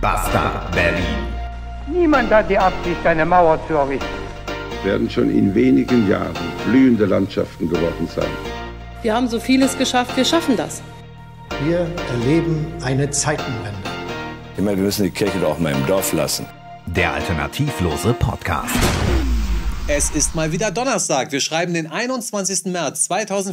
Basta Berlin. Niemand hat die Absicht, eine Mauer zu errichten. Werden schon in wenigen Jahren blühende Landschaften geworden sein. Wir haben so vieles geschafft, wir schaffen das. Wir erleben eine Zeitenwende. Ich meine, wir müssen die Kirche doch auch mal im Dorf lassen. Der alternativlose Podcast. Es ist mal wieder Donnerstag. Wir schreiben den 21. März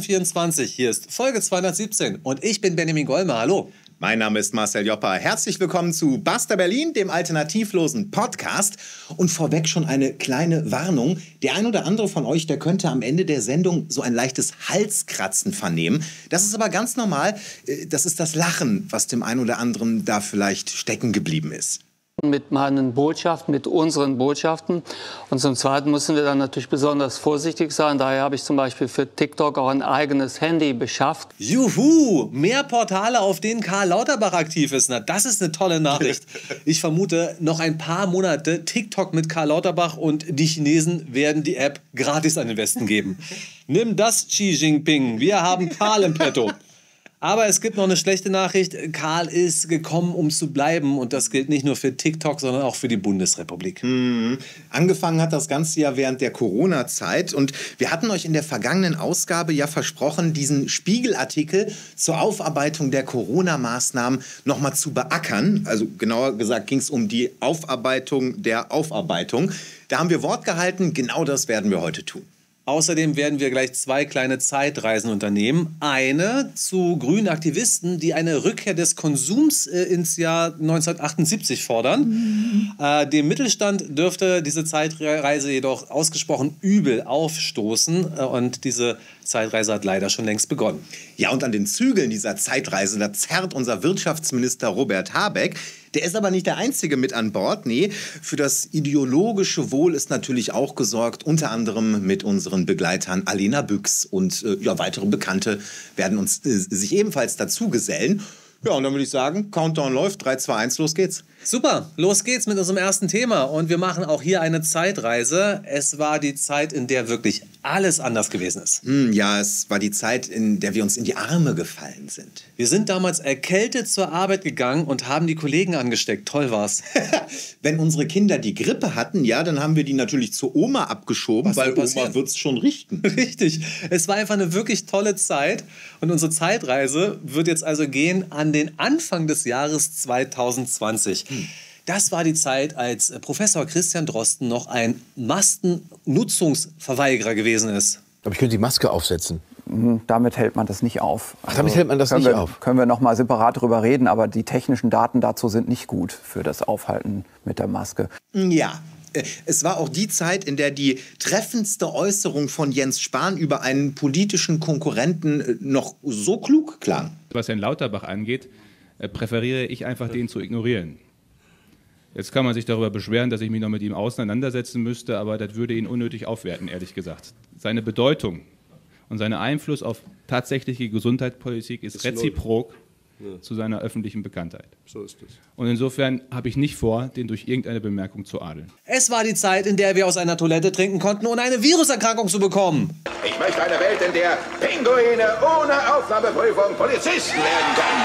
2024. Hier ist Folge 217 und ich bin Benjamin Golmer. Hallo. Mein Name ist Marcel Joppa. Herzlich willkommen zu Basta Berlin, dem alternativlosen Podcast. Und vorweg schon eine kleine Warnung. Der ein oder andere von euch, der könnte am Ende der Sendung so ein leichtes Halskratzen vernehmen. Das ist aber ganz normal. Das ist das Lachen, was dem einen oder anderen da vielleicht stecken geblieben ist. Mit meinen Botschaften, mit unseren Botschaften. Und zum Zweiten müssen wir dann natürlich besonders vorsichtig sein. Daher habe ich zum Beispiel für TikTok auch ein eigenes Handy beschafft. Juhu, mehr Portale, auf denen Karl Lauterbach aktiv ist. Na, das ist eine tolle Nachricht. Ich vermute, noch ein paar Monate TikTok mit Karl Lauterbach und die Chinesen werden die App gratis an den Westen geben. Nimm das, Xi Jinping. Wir haben Karl im Petto. Aber es gibt noch eine schlechte Nachricht. Karl ist gekommen, um zu bleiben. Und das gilt nicht nur für TikTok, sondern auch für die Bundesrepublik. Angefangen hat das Ganze ja während der Corona-Zeit. Und wir hatten euch in der vergangenen Ausgabe ja versprochen, diesen Spiegel-Artikel zur Aufarbeitung der Corona-Maßnahmen noch mal zu beackern. Also genauer gesagt ging es um die Aufarbeitung der Aufarbeitung. Da haben wir Wort gehalten. Genau das werden wir heute tun. Außerdem werden wir gleich zwei kleine Zeitreisen unternehmen. Eine zu grünen Aktivisten, die eine Rückkehr des Konsums ins Jahr 1978 fordern. Dem Mittelstand dürfte diese Zeitreise jedoch ausgesprochen übel aufstoßen. Und diese Zeitreise hat leider schon längst begonnen. Ja, und an den Zügeln dieser Zeitreise, da zerrt unser Wirtschaftsminister Robert Habeck. Der ist aber nicht der Einzige mit an Bord. Nee, für das ideologische Wohl ist natürlich auch gesorgt, unter anderem mit unseren Begleitern Alena Büchs und weitere Bekannte werden uns sich ebenfalls dazu gesellen. Ja, und dann würde ich sagen, Countdown läuft, 3, 2, 1, los geht's. Super, los geht's mit unserem ersten Thema. Und wir machen auch hier eine Zeitreise. Es war die Zeit, in der wirklich alles anders gewesen ist. Ja, es war die Zeit, in der wir uns in die Arme gefallen sind. Wir sind damals erkältet zur Arbeit gegangen und haben die Kollegen angesteckt. Toll war's. Wenn unsere Kinder die Grippe hatten, ja, dann haben wir die natürlich zur Oma abgeschoben, weil Oma wird's schon richten. Richtig. Es war einfach eine wirklich tolle Zeit. Und unsere Zeitreise wird jetzt also gehen an den Anfang des Jahres 2020. Das war die Zeit, als Professor Christian Drosten noch ein Mastennutzungsverweigerer gewesen ist. Aber ich könnte die Maske aufsetzen. Damit hält man das nicht auf. Ach, damit hält man das nicht auf? Können wir noch mal separat darüber reden, aber die technischen Daten dazu sind nicht gut für das Aufhalten mit der Maske. Ja. Es war auch die Zeit, in der die treffendste Äußerung von Jens Spahn über einen politischen Konkurrenten noch so klug klang. Was Herrn Lauterbach angeht, präferiere ich einfach, den zu ignorieren. Jetzt kann man sich darüber beschweren, dass ich mich noch mit ihm auseinandersetzen müsste, aber das würde ihn unnötig aufwerten, ehrlich gesagt. Seine Bedeutung und sein Einfluss auf tatsächliche Gesundheitspolitik ist reziprok zu seiner öffentlichen Bekanntheit. So ist es. Und insofern habe ich nicht vor, den durch irgendeine Bemerkung zu adeln. Es war die Zeit, in der wir aus einer Toilette trinken konnten, ohne eine Viruserkrankung zu bekommen. Ich möchte eine Welt, in der Pinguine ohne Aufnahmeprüfung Polizisten werden können.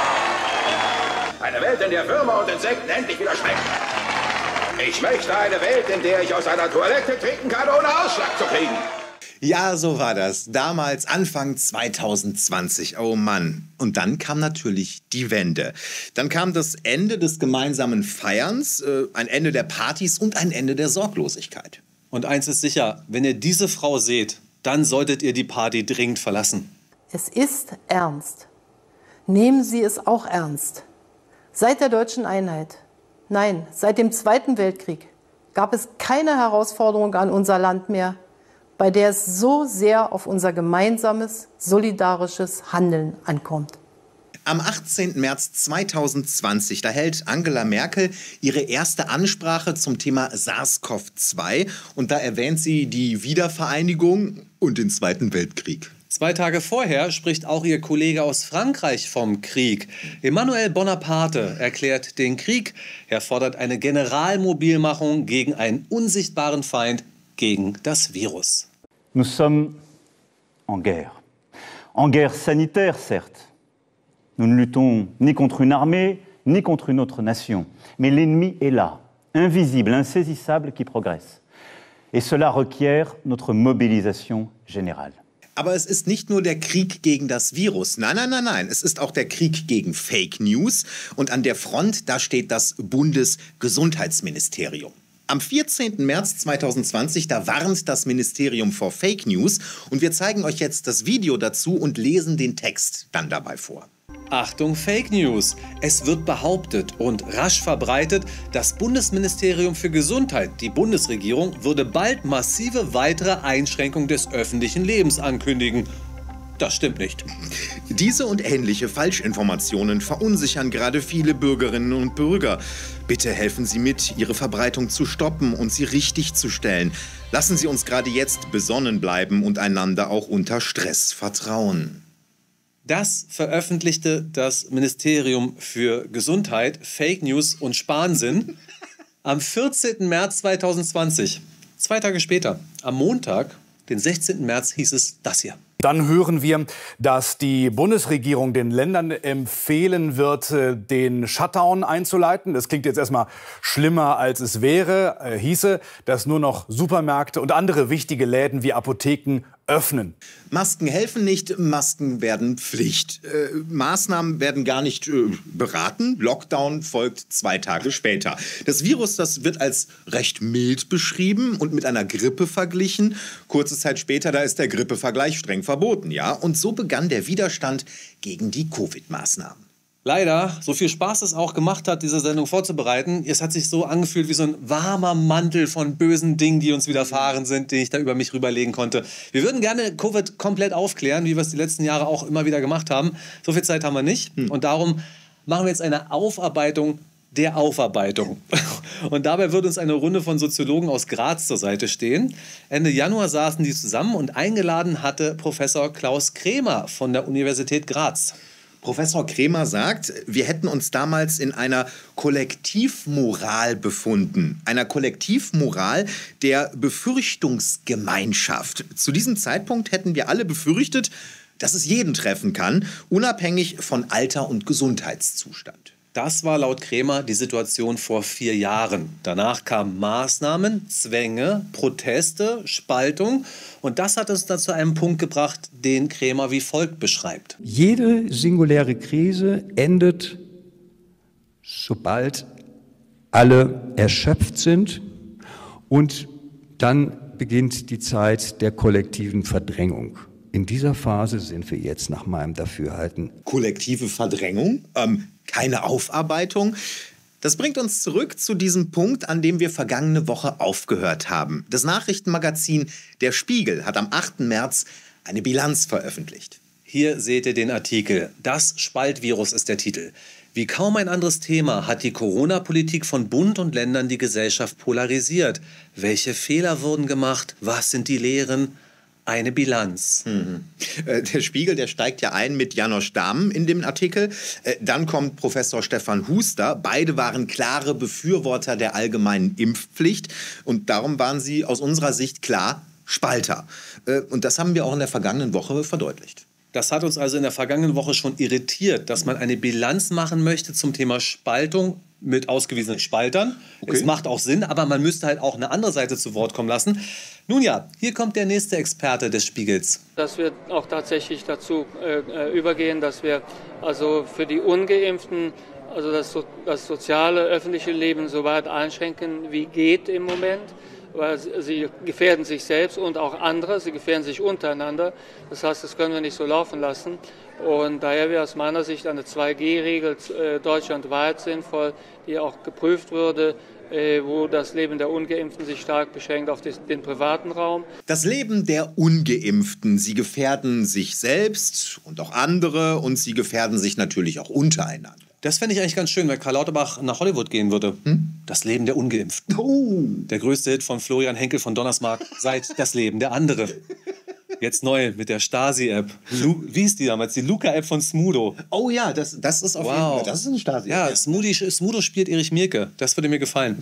Eine Welt, in der Würmer und Insekten endlich wieder schmecken. Ich möchte eine Welt, in der ich aus einer Toilette trinken kann, ohne Ausschlag zu kriegen. Ja, so war das. Damals, Anfang 2020. Oh Mann. Und dann kam natürlich die Wende. Dann kam das Ende des gemeinsamen Feierns, ein Ende der Partys und ein Ende der Sorglosigkeit. Und eins ist sicher, wenn ihr diese Frau seht, dann solltet ihr die Party dringend verlassen. Es ist ernst. Nehmen Sie es auch ernst. Seit der deutschen Einheit, nein, seit dem Zweiten Weltkrieg, gab es keine Herausforderung an unser Land mehr, bei der es so sehr auf unser gemeinsames, solidarisches Handeln ankommt. Am 18. März 2020, da hält Angela Merkel ihre erste Ansprache zum Thema SARS-CoV-2 und da erwähnt sie die Wiedervereinigung und den Zweiten Weltkrieg. 2 Tage vorher spricht auch ihr Kollege aus Frankreich vom Krieg. Emmanuel Bonaparte erklärt den Krieg. Er fordert eine Generalmobilmachung gegen einen unsichtbaren Feind, gegen das Virus. Nous sommes en guerre. En guerre sanitaire, certes. Nous ne luttons ni contre une armée, ni contre une autre nation. Mais l'ennemi est là, invisible, insaisissable, qui progresse. Et cela requiert notre mobilisation générale. Aber es ist nicht nur der Krieg gegen das Virus. Nein, nein, nein, nein. Es ist auch der Krieg gegen Fake News. Und an der Front, da steht das Bundesgesundheitsministerium. Am 14. März 2020, da warnt das Ministerium vor Fake News. Und wir zeigen euch jetzt das Video dazu und lesen den Text dann dabei vor. Achtung, Fake News. Es wird behauptet und rasch verbreitet, das Bundesministerium für Gesundheit, die Bundesregierung, würde bald massive weitere Einschränkungen des öffentlichen Lebens ankündigen. Das stimmt nicht. Diese und ähnliche Falschinformationen verunsichern gerade viele Bürgerinnen und Bürger. Bitte helfen Sie mit, ihre Verbreitung zu stoppen und sie richtig zu stellen. Lassen Sie uns gerade jetzt besonnen bleiben und einander auch unter Stress vertrauen. Das veröffentlichte das Ministerium für Gesundheit, Fake News und Spahnsinn am 14. März 2020. 2 Tage später, am Montag, den 16. März, hieß es das hier. Dann hören wir, dass die Bundesregierung den Ländern empfehlen wird, den Shutdown einzuleiten. Das klingt jetzt erstmal schlimmer, als es wäre. Hieße, dass nur noch Supermärkte und andere wichtige Läden wie Apotheken öffnen. Masken helfen nicht, Masken werden Pflicht. Maßnahmen werden gar nicht beraten. Lockdown folgt 2 Tage später. Das Virus, das wird als recht mild beschrieben und mit einer Grippe verglichen. Kurze Zeit später, da ist der Grippevergleich streng verboten, ja. Und so begann der Widerstand gegen die Covid-Maßnahmen. Leider, so viel Spaß es auch gemacht hat, diese Sendung vorzubereiten, es hat sich so angefühlt wie so ein warmer Mantel von bösen Dingen, die uns widerfahren sind, den ich da über mich rüberlegen konnte. Wir würden gerne Covid komplett aufklären, wie wir es die letzten Jahre auch immer wieder gemacht haben. So viel Zeit haben wir nicht. Und darum machen wir jetzt eine Aufarbeitung der Aufarbeitung. Und dabei wird uns eine Runde von Soziologen aus Graz zur Seite stehen. Ende Januar saßen die zusammen und eingeladen hatte Professor Klaus Kremer von der Universität Graz. Professor Kremer sagt, wir hätten uns damals in einer Kollektivmoral befunden. Einer Kollektivmoral der Befürchtungsgemeinschaft. Zu diesem Zeitpunkt hätten wir alle befürchtet, dass es jeden treffen kann, unabhängig von Alter und Gesundheitszustand. Das war laut Kremer die Situation vor 4 Jahren. Danach kamen Maßnahmen, Zwänge, Proteste, Spaltung. Und das hat uns dann zu einem Punkt gebracht, den Kremer wie folgt beschreibt. Jede singuläre Krise endet, sobald alle erschöpft sind. Und dann beginnt die Zeit der kollektiven Verdrängung. In dieser Phase sind wir jetzt nach meinem Dafürhalten. Kollektive Verdrängung? Keine Aufarbeitung? Das bringt uns zurück zu diesem Punkt, an dem wir vergangene Woche aufgehört haben. Das Nachrichtenmagazin Der Spiegel hat am 8. März eine Bilanz veröffentlicht. Hier seht ihr den Artikel. Das Spaltvirus ist der Titel. Wie kaum ein anderes Thema hat die Corona-Politik von Bund und Ländern die Gesellschaft polarisiert. Welche Fehler wurden gemacht? Was sind die Lehren? Eine Bilanz. Der Spiegel, der steigt ja ein mit Janosch Dahmen in dem Artikel. Dann kommt Professor Stefan Huster. Beide waren klare Befürworter der allgemeinen Impfpflicht. Und darum waren sie aus unserer Sicht klar Spalter. Und das haben wir auch in der vergangenen Woche verdeutlicht. Das hat uns also in der vergangenen Woche schon irritiert, dass man eine Bilanz machen möchte zum Thema Spaltung mit ausgewiesenen Spaltern. Okay. Es macht auch Sinn, aber man müsste halt auch eine andere Seite zu Wort kommen lassen. Nun ja, hier kommt der nächste Experte des Spiegels. Dass wir auch tatsächlich dazu übergehen, dass wir also für die Ungeimpften also das soziale, öffentliche Leben so weit einschränken, wie geht im Moment. Weil sie gefährden sich selbst und auch andere, sie gefährden sich untereinander. Das heißt, das können wir nicht so laufen lassen. Und daher wäre aus meiner Sicht eine 2G-Regel deutschlandweit sinnvoll, die auch geprüft würde, wo das Leben der Ungeimpften sich stark beschränkt auf den privaten Raum. Das Leben der Ungeimpften, sie gefährden sich selbst und auch andere und sie gefährden sich natürlich auch untereinander. Das fände ich eigentlich ganz schön, wenn Karl Lauterbach nach Hollywood gehen würde. Das Leben der Ungeimpften. Der größte Hit von Florian Henkel von Donnersmarck seit Das Leben der andere. Jetzt neu mit der Stasi-App. Wie hieß die damals? Die Luca-App von Smudo. Oh ja, das ist auf jeden Fall. Das ist eine Stasi-App. Ja, Smudo spielt Erich Mielke. Das würde mir gefallen.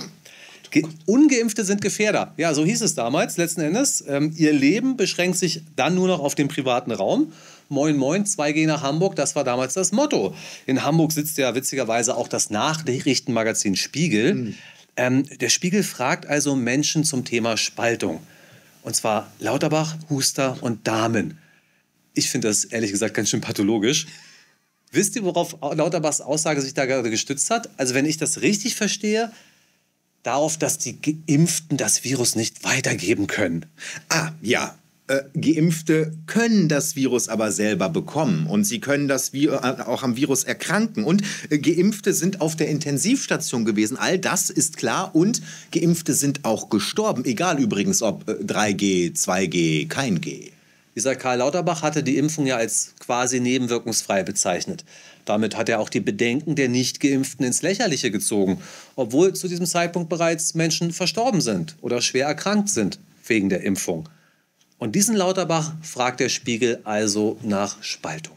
Ungeimpfte sind Gefährder. Ja, so hieß es damals letzten Endes. Ihr Leben beschränkt sich dann nur noch auf den privaten Raum. Moin Moin, 2G nach Hamburg, das war damals das Motto. In Hamburg sitzt ja witzigerweise auch das Nachrichtenmagazin Spiegel. Der Spiegel fragt also Menschen zum Thema Spaltung. Und zwar Lauterbach, Huster und Dahmen. Ich finde das ehrlich gesagt ganz schön pathologisch. Wisst ihr, worauf Lauterbachs Aussage sich da gerade gestützt hat? Also wenn ich das richtig verstehe, darauf, dass die Geimpften das Virus nicht weitergeben können. Ah, ja. Geimpfte können das Virus aber selber bekommen und sie können auch am Virus erkranken. Und Geimpfte sind auf der Intensivstation gewesen. All das ist klar. Und Geimpfte sind auch gestorben. Egal übrigens, ob 3G, 2G, kein G. Dieser Karl Lauterbach hatte die Impfung ja als quasi nebenwirkungsfrei bezeichnet. Damit hat er auch die Bedenken der Nicht-Geimpften ins Lächerliche gezogen, obwohl zu diesem Zeitpunkt bereits Menschen verstorben sind oder schwer erkrankt sind wegen der Impfung. Und diesen Lauterbach fragt der Spiegel also nach Spaltung.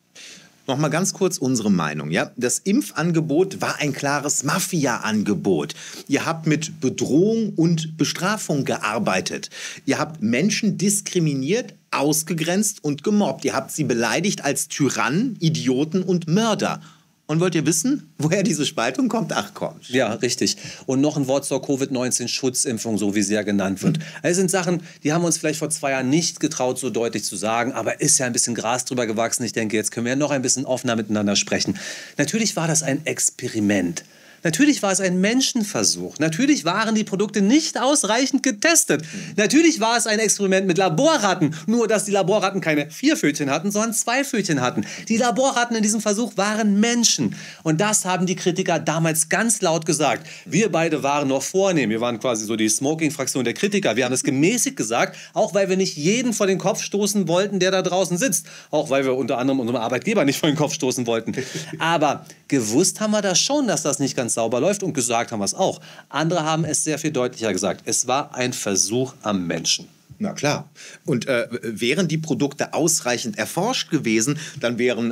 Noch mal ganz kurz unsere Meinung. Ja? Das Impfangebot war ein klares Mafia-Angebot. Ihr habt mit Bedrohung und Bestrafung gearbeitet. Ihr habt Menschen diskriminiert, ausgegrenzt und gemobbt. Ihr habt sie beleidigt als Tyrannen, Idioten und Mörder. Und wollt ihr wissen, woher diese Spaltung kommt? Ach komm. Ja, richtig. Und noch ein Wort zur Covid-19-Schutzimpfung, so wie sie ja genannt wird. Das sind Sachen, die haben wir uns vielleicht vor 2 Jahren nicht getraut, so deutlich zu sagen. Aber ist ja ein bisschen Gras drüber gewachsen. Ich denke, jetzt können wir noch ein bisschen offener miteinander sprechen. Natürlich war das ein Experiment. Natürlich war es ein Menschenversuch. Natürlich waren die Produkte nicht ausreichend getestet. Natürlich war es ein Experiment mit Laborratten. Nur, dass die Laborratten keine 4 Pfötchen hatten, sondern 2 Pfötchen hatten. Die Laborratten in diesem Versuch waren Menschen. Und das haben die Kritiker damals ganz laut gesagt. Wir beide waren noch vornehm. Wir waren quasi so die Smoking-Fraktion der Kritiker. Wir haben das gemäßigt gesagt, auch weil wir nicht jeden vor den Kopf stoßen wollten, der da draußen sitzt. Auch weil wir unter anderem unserem Arbeitgeber nicht vor den Kopf stoßen wollten. Aber gewusst haben wir das schon, dass das nicht ganz sauber läuft, und gesagt haben wir es auch. Andere haben es sehr viel deutlicher gesagt. Es war ein Versuch am Menschen. Na klar. Und wären die Produkte ausreichend erforscht gewesen, dann wären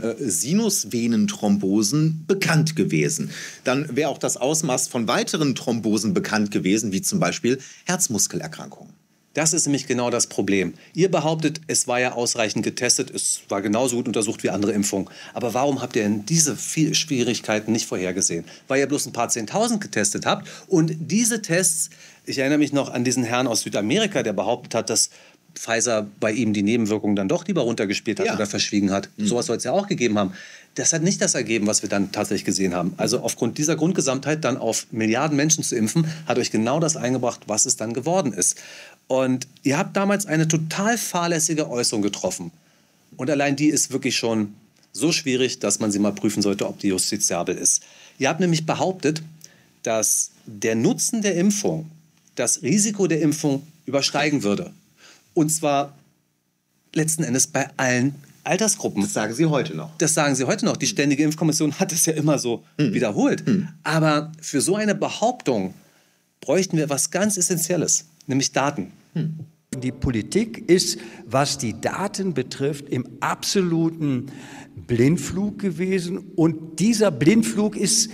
Sinusvenenthrombosen bekannt gewesen. Dann wäre auch das Ausmaß von weiteren Thrombosen bekannt gewesen, wie zum Beispiel Herzmuskelerkrankungen. Das ist nämlich genau das Problem. Ihr behauptet, es war ja ausreichend getestet, es war genauso gut untersucht wie andere Impfungen. Aber warum habt ihr denn diese Schwierigkeiten nicht vorhergesehen? Weil ihr bloß ein paar 10.000 getestet habt und diese Tests, ich erinnere mich noch an diesen Herrn aus Südamerika, der behauptet hat, dass Pfizer bei ihm die Nebenwirkungen dann doch lieber runtergespielt hat oder verschwiegen hat. Sowas soll es ja auch gegeben haben. Das hat nicht das ergeben, was wir dann tatsächlich gesehen haben. Also aufgrund dieser Grundgesamtheit dann auf Milliarden Menschen zu impfen, hat euch genau das eingebracht, was es dann geworden ist. Und ihr habt damals eine total fahrlässige Äußerung getroffen. Und allein die ist wirklich schon so schwierig, dass man sie mal prüfen sollte, ob die justiziabel ist. Ihr habt nämlich behauptet, dass der Nutzen der Impfung das Risiko der Impfung übersteigen würde. Und zwar letzten Endes bei allen Altersgruppen. Das sagen Sie heute noch. Das sagen Sie heute noch. Die Ständige Impfkommission hat es ja immer so wiederholt. Aber für so eine Behauptung bräuchten wir was ganz Essentielles, nämlich Daten. Die Politik ist, was die Daten betrifft, im absoluten Blindflug gewesen. Und dieser Blindflug ist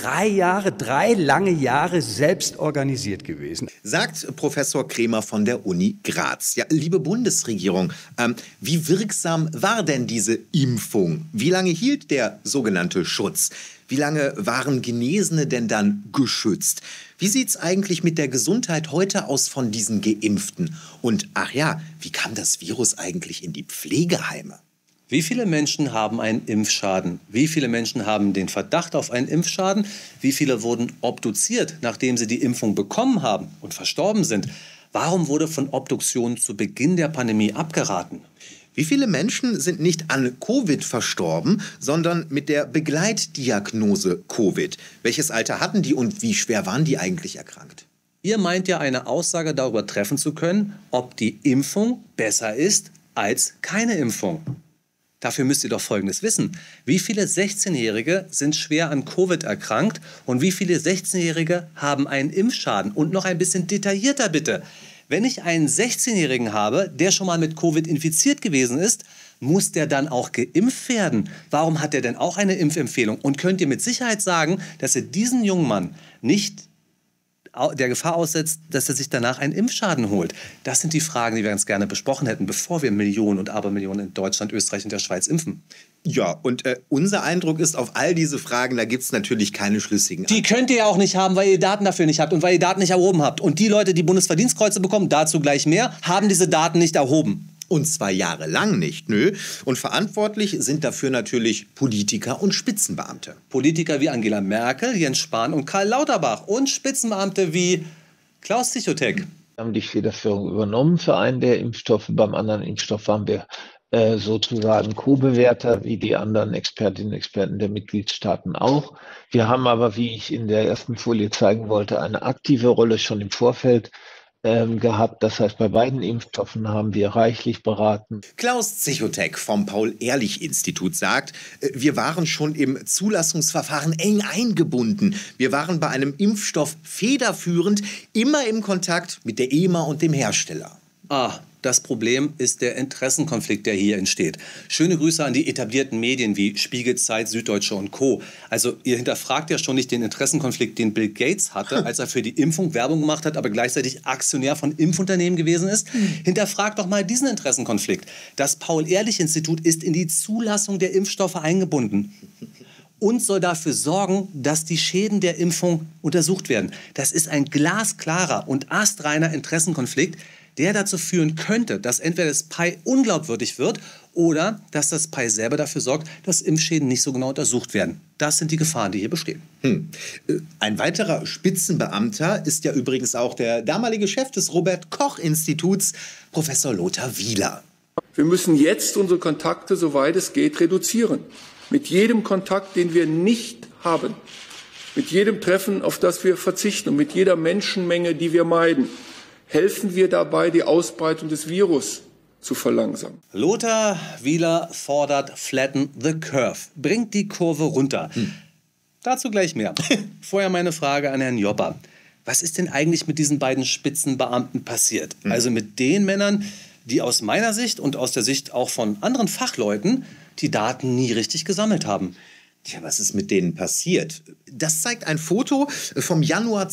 3 lange Jahre selbst organisiert gewesen. Sagt Professor Kremer von der Uni Graz. Ja, liebe Bundesregierung, wie wirksam war denn diese Impfung? Wie lange hielt der sogenannte Schutz? Wie lange waren Genesene denn dann geschützt? Wie sieht's eigentlich mit der Gesundheit heute aus von diesen Geimpften? Und ach ja, wie kam das Virus eigentlich in die Pflegeheime? Wie viele Menschen haben einen Impfschaden? Wie viele Menschen haben den Verdacht auf einen Impfschaden? Wie viele wurden obduziert, nachdem sie die Impfung bekommen haben und verstorben sind? Warum wurde von Obduktionen zu Beginn der Pandemie abgeraten? Wie viele Menschen sind nicht an Covid verstorben, sondern mit der Begleitdiagnose Covid? Welches Alter hatten die und wie schwer waren die eigentlich erkrankt? Ihr meint ja, eine Aussage darüber treffen zu können, ob die Impfung besser ist als keine Impfung. Dafür müsst ihr doch Folgendes wissen. Wie viele 16-Jährige sind schwer an Covid erkrankt und wie viele 16-Jährige haben einen Impfschaden? Und noch ein bisschen detaillierter bitte. Wenn ich einen 16-Jährigen habe, der schon mal mit Covid infiziert gewesen ist, muss der dann auch geimpft werden? Warum hat er denn auch eine Impfempfehlung? Und könnt ihr mit Sicherheit sagen, dass ihr diesen jungen Mann nicht der Gefahr aussetzt, dass er sich danach einen Impfschaden holt? Das sind die Fragen, die wir ganz gerne besprochen hätten, bevor wir Millionen und Abermillionen in Deutschland, Österreich und der Schweiz impfen. Ja, und unser Eindruck ist, auf all diese Fragen, da gibt es natürlich keine schlüssigen Die könnt ihr ja auch nicht haben, weil ihr Daten dafür nicht habt und weil ihr Daten nicht erhoben habt. Und die Leute, die Bundesverdienstkreuze bekommen, dazu gleich mehr, haben diese Daten nicht erhoben. Und zwar jahrelang nicht, nö. Und verantwortlich sind dafür natürlich Politiker und Spitzenbeamte. Politiker wie Angela Merkel, Jens Spahn und Karl Lauterbach und Spitzenbeamte wie Klaus Zichotek. Wir haben die Federführung übernommen für einen der Impfstoffe. Beim anderen Impfstoff waren wir sozusagen Co-Bewerter, wie die anderen Expertinnen und Experten der Mitgliedstaaten auch. Wir haben aber, wie ich in der ersten Folie zeigen wollte, eine aktive Rolle schon im Vorfeld gehabt. Das heißt, bei beiden Impfstoffen haben wir reichlich beraten. Klaus Zichotek vom Paul-Ehrlich-Institut sagt, wir waren schon im Zulassungsverfahren eng eingebunden. Wir waren bei einem Impfstoff federführend, immer im Kontakt mit der EMA und dem Hersteller. Das Problem ist der Interessenkonflikt, der hier entsteht. Schöne Grüße an die etablierten Medien wie Spiegel, Zeit, Süddeutsche und Co. Also ihr hinterfragt ja schon nicht den Interessenkonflikt, den Bill Gates hatte, als er für die Impfung Werbung gemacht hat, aber gleichzeitig Aktionär von Impfunternehmen gewesen ist. Hinterfragt doch mal diesen Interessenkonflikt. Das Paul-Ehrlich-Institut ist in die Zulassung der Impfstoffe eingebunden und soll dafür sorgen, dass die Schäden der Impfung untersucht werden. Das ist ein glasklarer und astreiner Interessenkonflikt, der dazu führen könnte, dass entweder das PEI unglaubwürdig wird oder dass das PEI selber dafür sorgt, dass Impfschäden nicht so genau untersucht werden. Das sind die Gefahren, die hier bestehen. Ein weiterer Spitzenbeamter ist ja übrigens auch der damalige Chef des Robert-Koch-Instituts, Professor Lothar Wieler. Wir müssen jetzt unsere Kontakte, soweit es geht, reduzieren. Mit jedem Kontakt, den wir nicht haben, mit jedem Treffen, auf das wir verzichten und mit jeder Menschenmenge, die wir meiden, helfen wir dabei, die Ausbreitung des Virus zu verlangsamen. Lothar Wieler fordert Flatten the Curve. Bringt die Kurve runter. Dazu gleich mehr. Vorher meine Frage an Herrn Joppa. Was ist denn eigentlich mit diesen beiden Spitzenbeamten passiert? Also mit den Männern, die aus meiner Sicht und aus der Sicht auch von anderen Fachleuten die Daten nie richtig gesammelt haben. Tja, was ist mit denen passiert? Das zeigt ein Foto vom Januar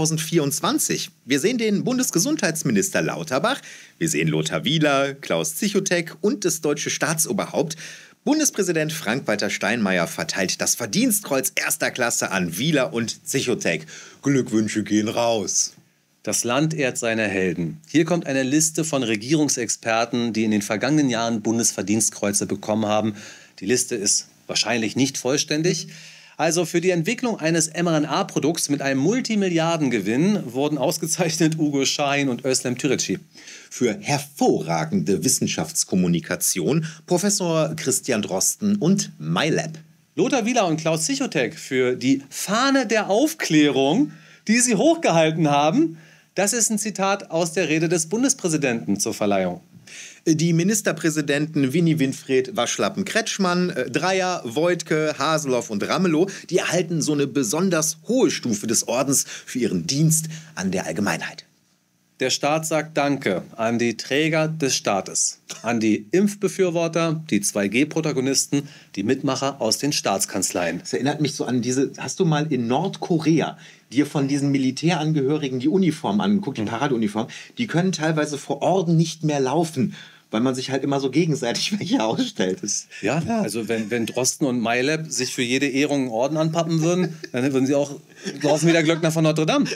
2024. Wir sehen den Bundesgesundheitsminister Lauterbach, wir sehen Lothar Wieler, Klaus Zichotek und das deutsche Staatsoberhaupt. Bundespräsident Frank-Walter Steinmeier verteilt das Verdienstkreuz erster Klasse an Wieler und Zichotek. Glückwünsche gehen raus. Das Land ehrt seine Helden. Hier kommt eine Liste von Regierungsexperten, die in den vergangenen Jahren Bundesverdienstkreuze bekommen haben. Die Liste ist wahrscheinlich nicht vollständig. Also für die Entwicklung eines mRNA-Produkts mit einem Multimilliardengewinn wurden ausgezeichnet Ugo Schahin und Özlem Türeci. Für hervorragende Wissenschaftskommunikation Professor Christian Drosten und MyLab. Lothar Wieler und Klaus Zichotek für die Fahne der Aufklärung, die sie hochgehalten haben. Das ist ein Zitat aus der Rede des Bundespräsidenten zur Verleihung. Die Ministerpräsidenten Winnie Winfried Waschlappen-Kretschmann, Dreyer, Woidke, Haseloff und Ramelow, die erhalten so eine besonders hohe Stufe des Ordens für ihren Dienst an der Allgemeinheit. Der Staat sagt Danke an die Träger des Staates, an die Impfbefürworter, die 2G-Protagonisten, die Mitmacher aus den Staatskanzleien. Das erinnert mich so an diese, hast du mal in Nordkorea dir von diesen Militärangehörigen die Uniform angeguckt, die Paradeuniform, die können teilweise vor Orden nicht mehr laufen, weil man sich halt immer so gegenseitig welche ausstellt. Ja, also wenn Drosten und MyLab sich für jede Ehrung einen Orden anpappen würden, dann würden sie auch laufen wie der Glöckner von Notre Dame.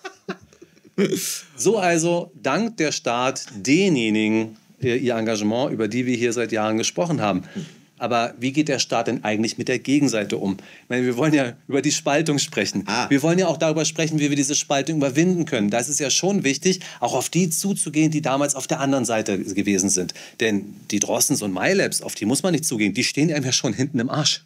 So also dankt der Staat denjenigen ihr Engagement, über die wir hier seit Jahren gesprochen haben. Aber wie geht der Staat denn eigentlich mit der Gegenseite um? Ich meine, wir wollen ja über die Spaltung sprechen. Wir wollen ja auch darüber sprechen, wie wir diese Spaltung überwinden können. Da ist es ja schon wichtig, auch auf die zuzugehen, die damals auf der anderen Seite gewesen sind. Denn die Drostens und MyLabs, auf die muss man nicht zugehen. Die stehen einem ja schon hinten im Arsch.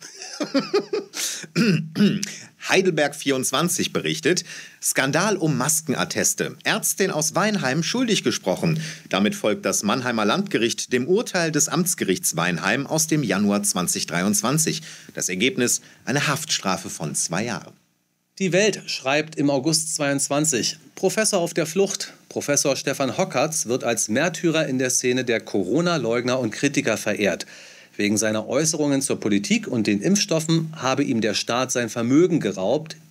Heidelberg 24 berichtet, Skandal um Maskenatteste. Ärztin aus Weinheim schuldig gesprochen. Damit folgt das Mannheimer Landgericht dem Urteil des Amtsgerichts Weinheim aus dem Januar 2023. Das Ergebnis: eine Haftstrafe von 2 Jahren. Die Welt schreibt im August 22. Professor auf der Flucht. Professor Stefan Hockertz wird als Märtyrer in der Szene der Corona-Leugner und Kritiker verehrt. Wegen seiner Äußerungen zur Politik und den Impfstoffen habe ihm der Staat sein Vermögen geraubt.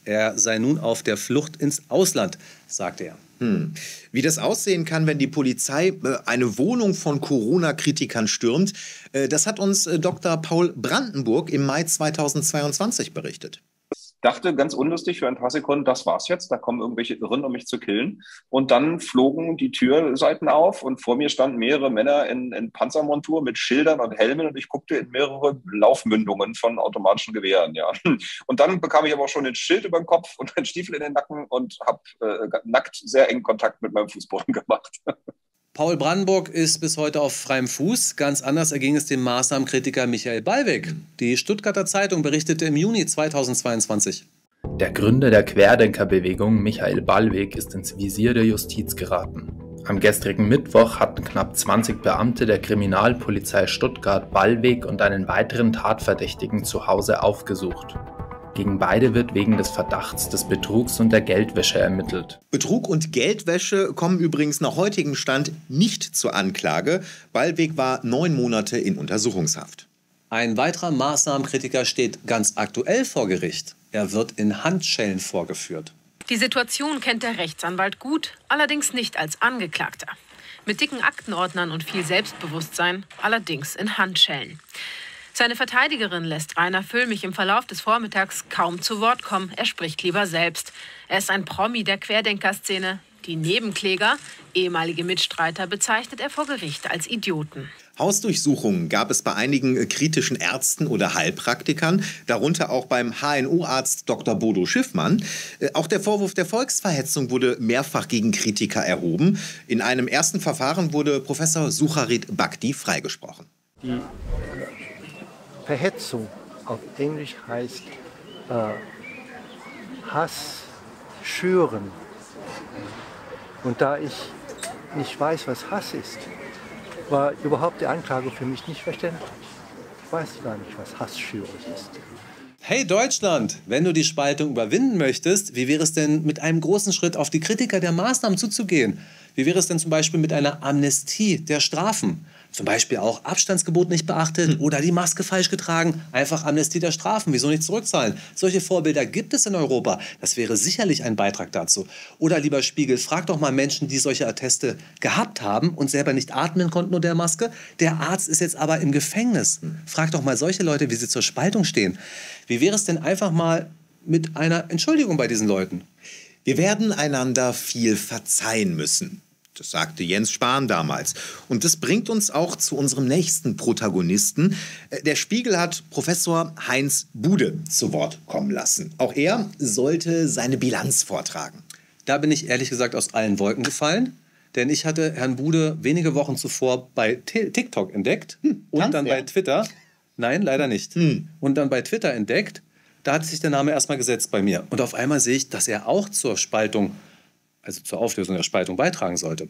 Er sei nun auf der Flucht ins Ausland, sagte er. Wie das aussehen kann, wenn die Polizei eine Wohnung von Corona-Kritikern stürmt, das hat uns Dr. Paul Brandenburg im Mai 2022 berichtet. Dachte ganz unlustig für ein paar Sekunden, das war's jetzt, da kommen irgendwelche Irren, um mich zu killen. Und dann flogen die Türseiten auf und vor mir standen mehrere Männer in Panzermontur mit Schildern und Helmen und ich guckte in mehrere Laufmündungen von automatischen Gewehren. Ja. Und dann bekam ich aber auch schon ein Schild über den Kopf und einen Stiefel in den Nacken und habe nackt sehr engen Kontakt mit meinem Fußboden gemacht. Paul Brandenburg ist bis heute auf freiem Fuß. Ganz anders erging es dem Maßnahmenkritiker Michael Ballweg. Die Stuttgarter Zeitung berichtete im Juni 2022. Der Gründer der Querdenkerbewegung, Michael Ballweg, ist ins Visier der Justiz geraten. Am gestrigen Mittwoch hatten knapp 20 Beamte der Kriminalpolizei Stuttgart Ballweg und einen weiteren Tatverdächtigen zu Hause aufgesucht. Gegen beide wird wegen des Verdachts des Betrugs und der Geldwäsche ermittelt. Betrug und Geldwäsche kommen übrigens nach heutigem Stand nicht zur Anklage. Ballweg war 9 Monate in Untersuchungshaft. Ein weiterer Maßnahmenkritiker steht ganz aktuell vor Gericht. Er wird in Handschellen vorgeführt. Die Situation kennt der Rechtsanwalt gut, allerdings nicht als Angeklagter. Mit dicken Aktenordnern und viel Selbstbewusstsein, allerdings in Handschellen. Seine Verteidigerin lässt Rainer Füllmich im Verlauf des Vormittags kaum zu Wort kommen. Er spricht lieber selbst. Er ist ein Promi der Querdenkerszene. Die Nebenkläger, ehemalige Mitstreiter, bezeichnet er vor Gericht als Idioten. Hausdurchsuchungen gab es bei einigen kritischen Ärzten oder Heilpraktikern, darunter auch beim HNO-Arzt Dr. Bodo Schiffmann. Auch der Vorwurf der Volksverhetzung wurde mehrfach gegen Kritiker erhoben. In einem ersten Verfahren wurde Professor Sucharit Bhakdi freigesprochen. Die Verhetzung auf Englisch heißt Hass schüren. Und da ich nicht weiß, was Hass ist, war überhaupt die Anklage für mich nicht verständlich. Ich weiß gar nicht, was Hass schüren ist. Hey Deutschland, wenn du die Spaltung überwinden möchtest, wie wäre es denn mit einem großen Schritt auf die Kritiker der Maßnahmen zuzugehen? Wie wäre es denn zum Beispiel mit einer Amnestie der Strafen? Zum Beispiel auch Abstandsgebot nicht beachtet oder die Maske falsch getragen. Einfach Amnestie der Strafen. Wieso nicht zurückzahlen? Solche Vorbilder gibt es in Europa. Das wäre sicherlich ein Beitrag dazu. Oder lieber Spiegel, frag doch mal Menschen, die solche Atteste gehabt haben und selber nicht atmen konnten unter der Maske. Der Arzt ist jetzt aber im Gefängnis. Frag doch mal solche Leute, wie sie zur Spaltung stehen. Wie wäre es denn einfach mal mit einer Entschuldigung bei diesen Leuten? Wir werden einander viel verzeihen müssen. Das sagte Jens Spahn damals. Und das bringt uns auch zu unserem nächsten Protagonisten. Der Spiegel hat Professor Heinz Bude zu Wort kommen lassen. Auch er sollte seine Bilanz vortragen. Da bin ich ehrlich gesagt aus allen Wolken gefallen. Denn ich hatte Herrn Bude wenige Wochen zuvor bei TikTok entdeckt und dann bei Twitter. Nein, leider nicht. Und dann bei Twitter entdeckt. Da hat sich der Name erstmal gesetzt bei mir. Und auf einmal sehe ich, dass er auch zur Spaltung, also zur Auflösung der Spaltung beitragen sollte.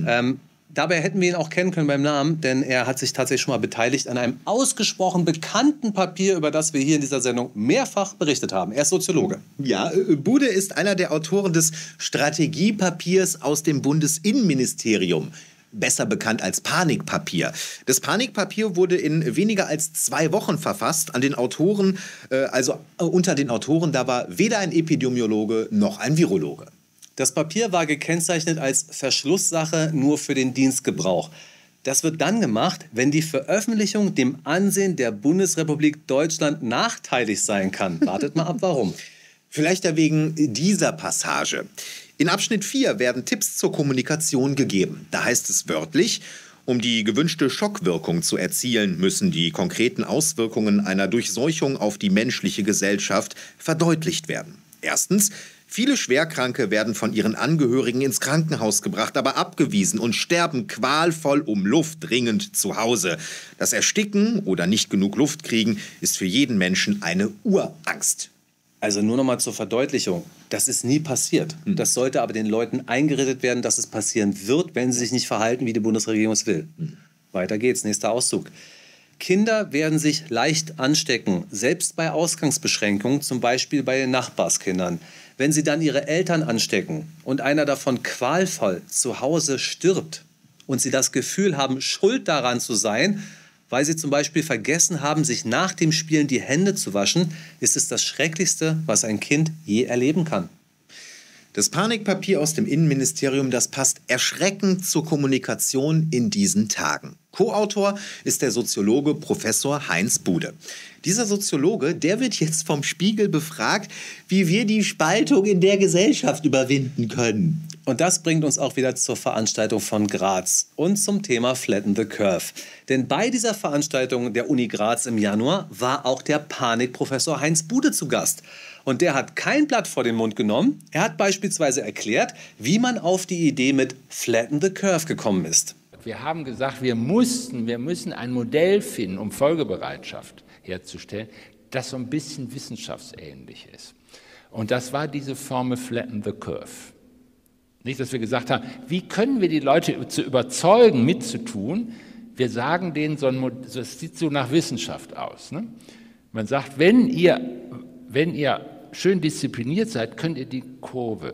Dabei hätten wir ihn auch kennen können beim Namen, denn er hat sich tatsächlich schon mal beteiligt an einem ausgesprochen bekannten Papier, über das wir hier in dieser Sendung mehrfach berichtet haben. Er ist Soziologe. Ja, Bude ist einer der Autoren des Strategiepapiers aus dem Bundesinnenministerium. Besser bekannt als Panikpapier. Das Panikpapier wurde in weniger als 2 Wochen verfasst. An den Autoren, unter den Autoren, da war weder ein Epidemiologe noch ein Virologe. Das Papier war gekennzeichnet als Verschlusssache nur für den Dienstgebrauch. Das wird dann gemacht, wenn die Veröffentlichung dem Ansehen der Bundesrepublik Deutschland nachteilig sein kann. Wartet mal ab, warum. Vielleicht ja wegen dieser Passage. In Abschnitt 4 werden Tipps zur Kommunikation gegeben. Da heißt es wörtlich: Um die gewünschte Schockwirkung zu erzielen, müssen die konkreten Auswirkungen einer Durchseuchung auf die menschliche Gesellschaft verdeutlicht werden. Erstens: Viele Schwerkranke werden von ihren Angehörigen ins Krankenhaus gebracht, aber abgewiesen und sterben qualvoll um Luft dringend zu Hause. Das Ersticken oder nicht genug Luft kriegen ist für jeden Menschen eine Urangst. Also nur noch mal zur Verdeutlichung. Das ist nie passiert. Das sollte aber den Leuten eingeredet werden, dass es passieren wird, wenn sie sich nicht verhalten, wie die Bundesregierung es will. Weiter geht's, nächster Auszug. Kinder werden sich leicht anstecken, selbst bei Ausgangsbeschränkungen, zum Beispiel bei den Nachbarskindern. Wenn sie dann ihre Eltern anstecken und einer davon qualvoll zu Hause stirbt und sie das Gefühl haben, schuld daran zu sein, weil sie zum Beispiel vergessen haben, sich nach dem Spielen die Hände zu waschen, ist es das Schrecklichste, was ein Kind je erleben kann. Das Panikpapier aus dem Innenministerium, das passt erschreckend zur Kommunikation in diesen Tagen. Co-Autor ist der Soziologe Professor Heinz Bude. Dieser Soziologe, der wird jetzt vom Spiegel befragt, wie wir die Spaltung in der Gesellschaft überwinden können. Und das bringt uns auch wieder zur Veranstaltung von Graz und zum Thema Flatten the Curve. Denn bei dieser Veranstaltung der Uni Graz im Januar war auch der Panikprofessor Heinz Bude zu Gast. Und der hat kein Blatt vor den Mund genommen. Er hat beispielsweise erklärt, wie man auf die Idee mit Flatten the Curve gekommen ist. Wir haben gesagt, wir müssen ein Modell finden, um Folgebereitschaft herzustellen, das so ein bisschen wissenschaftsähnlich ist. Und das war diese Formel Flatten the Curve. Nicht, dass wir gesagt haben, wie können wir die Leute zu überzeugen, mitzutun? Wir sagen denen, das sieht so nach Wissenschaft aus. Ne? Man sagt, wenn ihr schön diszipliniert seid, könnt ihr die Kurve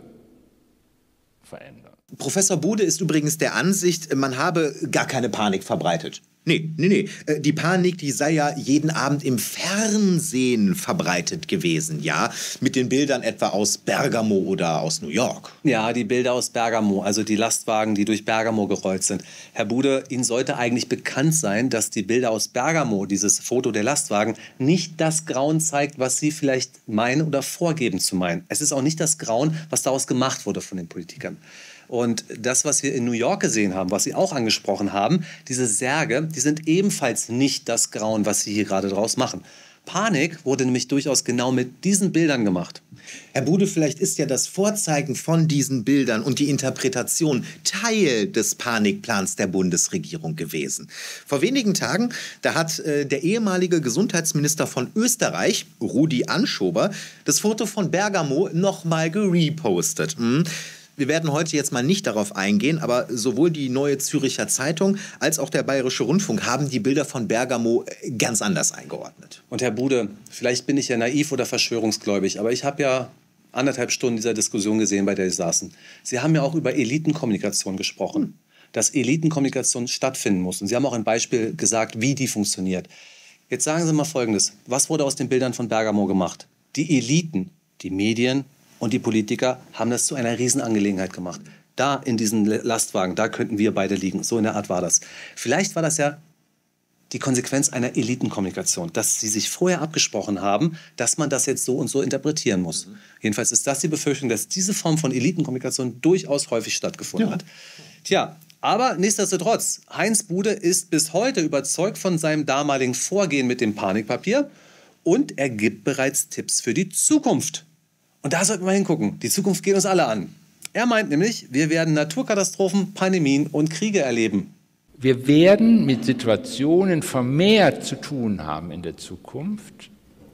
verändern. Professor Bude ist übrigens der Ansicht, man habe gar keine Panik verbreitet. Nee. Die Panik, die sei ja jeden Abend im Fernsehen verbreitet gewesen, ja? Mit den Bildern etwa aus Bergamo oder aus New York. Ja, die Bilder aus Bergamo, also die Lastwagen, die durch Bergamo gerollt sind. Herr Bude, Ihnen sollte eigentlich bekannt sein, dass die Bilder aus Bergamo, dieses Foto der Lastwagen, nicht das Grauen zeigt, was Sie vielleicht meinen oder vorgeben zu meinen. Es ist auch nicht das Grauen, was daraus gemacht wurde von den Politikern. Und das, was wir in New York gesehen haben, was Sie auch angesprochen haben, diese Särge, die sind ebenfalls nicht das Grauen, was Sie hier gerade draus machen. Panik wurde nämlich durchaus genau mit diesen Bildern gemacht. Herr Bude, vielleicht ist ja das Vorzeigen von diesen Bildern und die Interpretation Teil des Panikplans der Bundesregierung gewesen. Vor wenigen Tagen, da hat der ehemalige Gesundheitsminister von Österreich, Rudi Anschober, das Foto von Bergamo nochmal gerepostet. Wir werden heute jetzt mal nicht darauf eingehen, aber sowohl die Neue Züricher Zeitung als auch der Bayerische Rundfunk haben die Bilder von Bergamo ganz anders eingeordnet. Und Herr Bude, vielleicht bin ich ja naiv oder verschwörungsgläubig, aber ich habe ja 1,5 Stunden dieser Diskussion gesehen, bei der Sie saßen. Sie haben ja auch über Elitenkommunikation gesprochen, dass Elitenkommunikation stattfinden muss. Und Sie haben auch ein Beispiel gesagt, wie die funktioniert. Jetzt sagen Sie mal Folgendes. Was wurde aus den Bildern von Bergamo gemacht? Die Eliten, die Medien und die Politiker haben das zu einer Riesenangelegenheit gemacht. Da in diesen Lastwagen, da könnten wir beide liegen. So in der Art war das. Vielleicht war das ja die Konsequenz einer Elitenkommunikation, dass sie sich vorher abgesprochen haben, dass man das jetzt so und so interpretieren muss. Jedenfalls ist das die Befürchtung, dass diese Form von Elitenkommunikation durchaus häufig stattgefunden hat. Tja, aber nichtsdestotrotz, Heinz Bude ist bis heute überzeugt von seinem damaligen Vorgehen mit dem Panikpapier und er gibt bereits Tipps für die Zukunft. Und da sollten wir hingucken. Die Zukunft geht uns alle an. Er meint nämlich, wir werden Naturkatastrophen, Pandemien und Kriege erleben. Wir werden mit Situationen vermehrt zu tun haben in der Zukunft,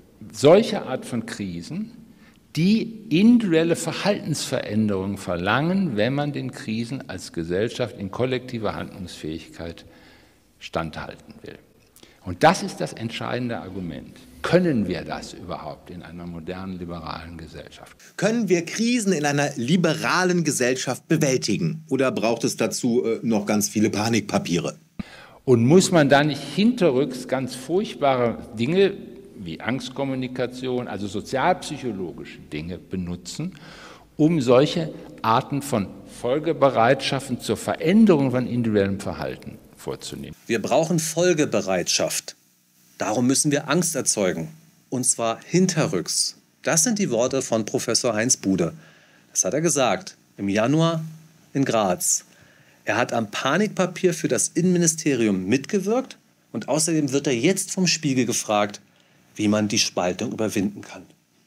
solche Art von Krisen, die individuelle Verhaltensveränderungen verlangen, wenn man den Krisen als Gesellschaft in kollektiver Handlungsfähigkeit standhalten will. Und das ist das entscheidende Argument. Können wir das überhaupt in einer modernen, liberalen Gesellschaft? Können wir Krisen in einer liberalen Gesellschaft bewältigen? Oder braucht es dazu noch ganz viele Panikpapiere? Und muss man da nicht hinterrücks ganz furchtbare Dinge wie Angstkommunikation, also sozialpsychologische Dinge benutzen, um solche Arten von Folgebereitschaften zur Veränderung von individuellem Verhalten vorzunehmen? Wir brauchen Folgebereitschaft. Darum müssen wir Angst erzeugen, und zwar hinterrücks. Das sind die Worte von Professor Heinz Bude. Das hat er gesagt, im Januar in Graz. Er hat am Panikpapier für das Innenministerium mitgewirkt und außerdem wird er jetzt vom Spiegel gefragt, wie man die Spaltung überwinden kann.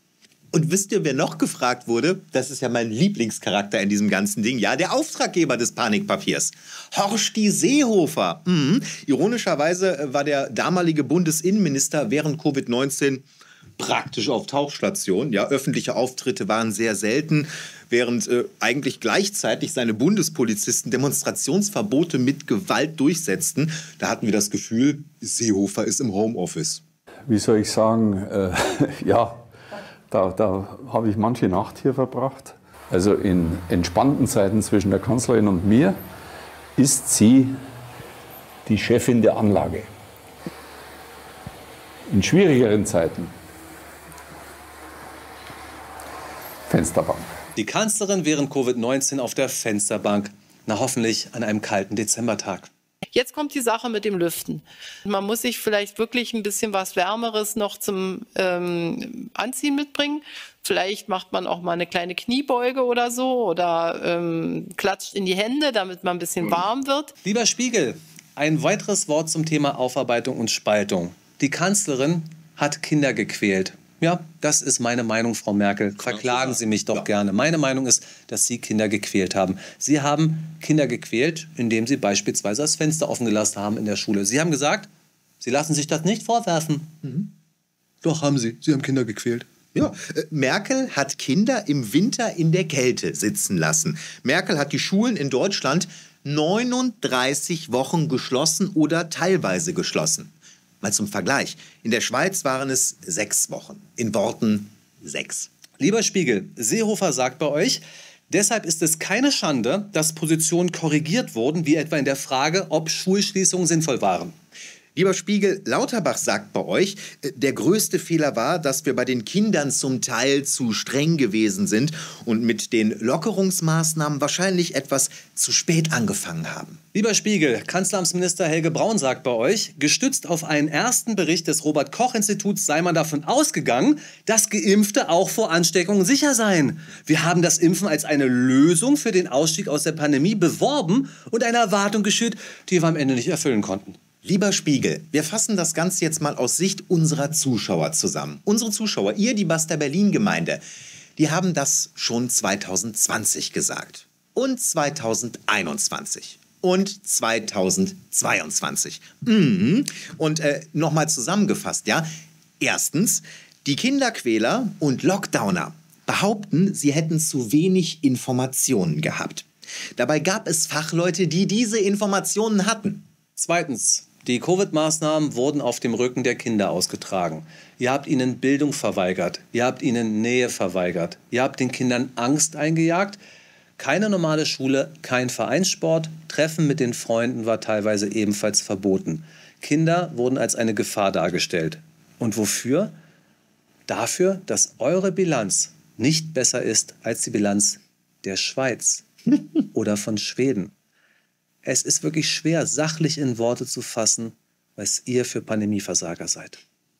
Und wisst ihr, wer noch gefragt wurde? Das ist ja mein Lieblingscharakter in diesem ganzen Ding. Ja, der Auftraggeber des Panikpapiers. Horsti Seehofer. Ironischerweise war der damalige Bundesinnenminister während Covid-19 praktisch auf Tauchstation. Ja, öffentliche Auftritte waren sehr selten, während eigentlich gleichzeitig seine Bundespolizisten Demonstrationsverbote mit Gewalt durchsetzten. Da hatten wir das Gefühl, Seehofer ist im Homeoffice. Wie soll ich sagen, ja... Da habe ich manche Nacht hier verbracht. Also in entspannten Zeiten zwischen der Kanzlerin und mir ist sie die Chefin der Anlage. in schwierigeren Zeiten Fensterbank. Die Kanzlerin während Covid-19 auf der Fensterbank. Na, hoffentlich an einem kalten Dezembertag. Jetzt kommt die Sache mit dem Lüften. Man muss sich vielleicht wirklich ein bisschen was Wärmeres noch zum Anziehen mitbringen. Vielleicht macht man auch mal eine kleine Kniebeuge oder so oder klatscht in die Hände, damit man ein bisschen warm wird. Lieber Spiegel, ein weiteres Wort zum Thema Aufarbeitung und Spaltung. Die Kanzlerin hat Kinder gequält. Ja, das ist meine Meinung, Frau Merkel. Verklagen Sie mich doch gerne. Meine Meinung ist, dass Sie Kinder gequält haben. Sie haben Kinder gequält, indem Sie beispielsweise das Fenster offen gelassen haben in der Schule. Sie haben gesagt, Sie lassen sich das nicht vorwerfen. Doch, haben Sie. Sie haben Kinder gequält. Ja, Merkel hat Kinder im Winter in der Kälte sitzen lassen. Merkel hat die Schulen in Deutschland 39 Wochen geschlossen oder teilweise geschlossen. Mal zum Vergleich. In der Schweiz waren es 6 Wochen. In Worten 6. Lieber Spiegel, Seehofer sagt bei euch, deshalb ist es keine Schande, dass Positionen korrigiert wurden, wie etwa in der Frage, ob Schulschließungen sinnvoll waren. Lieber Spiegel, Lauterbach sagt bei euch, der größte Fehler war, dass wir bei den Kindern zum Teil zu streng gewesen sind und mit den Lockerungsmaßnahmen wahrscheinlich etwas zu spät angefangen haben. Lieber Spiegel, Kanzleramtsminister Helge Braun sagt bei euch, gestützt auf einen ersten Bericht des Robert-Koch-Instituts sei man davon ausgegangen, dass Geimpfte auch vor Ansteckungen sicher seien. Wir haben das Impfen als eine Lösung für den Ausstieg aus der Pandemie beworben und eine Erwartung geschürt, die wir am Ende nicht erfüllen konnten. Lieber Spiegel, wir fassen das Ganze jetzt mal aus Sicht unserer Zuschauer zusammen. Unsere Zuschauer, ihr, die Basta-Berlin-Gemeinde, die haben das schon 2020 gesagt. Und 2021. Und 2022. Und nochmal zusammengefasst, ja. Erstens, die Kinderquäler und Lockdowner behaupten, sie hätten zu wenig Informationen gehabt. Dabei gab es Fachleute, die diese Informationen hatten. Zweitens, die Covid-Maßnahmen wurden auf dem Rücken der Kinder ausgetragen. Ihr habt ihnen Bildung verweigert, ihr habt ihnen Nähe verweigert, ihr habt den Kindern Angst eingejagt. Keine normale Schule, kein Vereinssport, Treffen mit den Freunden war teilweise ebenfalls verboten. Kinder wurden als eine Gefahr dargestellt. Und wofür? Dafür, dass eure Bilanz nicht besser ist als die Bilanz der Schweiz oder von Schweden. Es ist wirklich schwer, sachlich in Worte zu fassen, was ihr für Pandemieversager seid.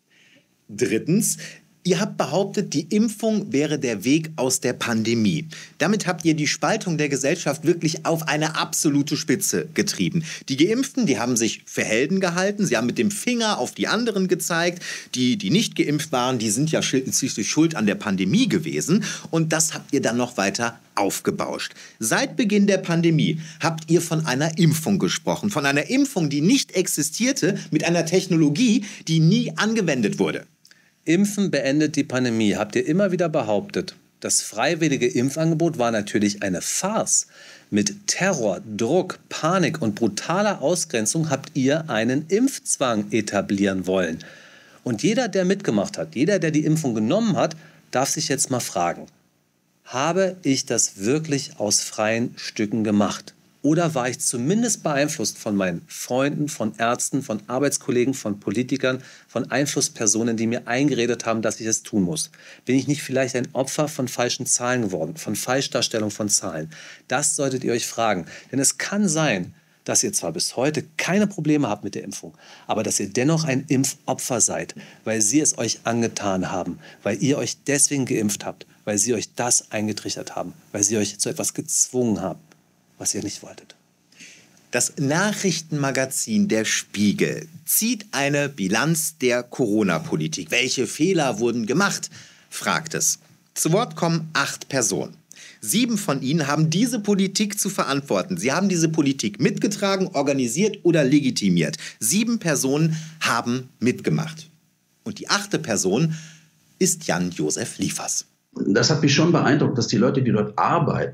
Drittens, ihr habt behauptet, die Impfung wäre der Weg aus der Pandemie. Damit habt ihr die Spaltung der Gesellschaft wirklich auf eine absolute Spitze getrieben. Die Geimpften, die haben sich für Helden gehalten. Sie haben mit dem Finger auf die anderen gezeigt. Die nicht geimpft waren, die sind ja schließlich schuld an der Pandemie gewesen. Und das habt ihr dann noch weiter aufgebauscht. Seit Beginn der Pandemie habt ihr von einer Impfung gesprochen. Von einer Impfung, die nicht existierte, mit einer Technologie, die nie angewendet wurde. Impfen beendet die Pandemie, habt ihr immer wieder behauptet. Das freiwillige Impfangebot war natürlich eine Farce. Mit Terror, Druck, Panik und brutaler Ausgrenzung habt ihr einen Impfzwang etablieren wollen. Und jeder, der mitgemacht hat, jeder, der die Impfung genommen hat, darf sich jetzt mal fragen, habe ich das wirklich aus freien Stücken gemacht? Oder war ich zumindest beeinflusst von meinen Freunden, von Ärzten, von Arbeitskollegen, von Politikern, von Einflusspersonen, die mir eingeredet haben, dass ich es tun muss? Bin ich nicht vielleicht ein Opfer von falschen Zahlen geworden, von Falschdarstellung von Zahlen? Das solltet ihr euch fragen. Denn es kann sein, dass ihr zwar bis heute keine Probleme habt mit der Impfung, aber dass ihr dennoch ein Impfopfer seid, weil sie es euch angetan haben, weil ihr euch deswegen geimpft habt, weil sie euch das eingetrichtert haben, weil sie euch zu etwas gezwungen haben, was ihr nicht wolltet. Das Nachrichtenmagazin Der Spiegel zieht eine Bilanz der Corona-Politik. Welche Fehler wurden gemacht, fragt es. Zu Wort kommen 8 Personen. 7 von ihnen haben diese Politik zu verantworten. Sie haben diese Politik mitgetragen, organisiert oder legitimiert. 7 Personen haben mitgemacht. Und die 8. Person ist Jan-Josef Liefers. Das hat mich schon beeindruckt, dass die Leute, die dort arbeiten,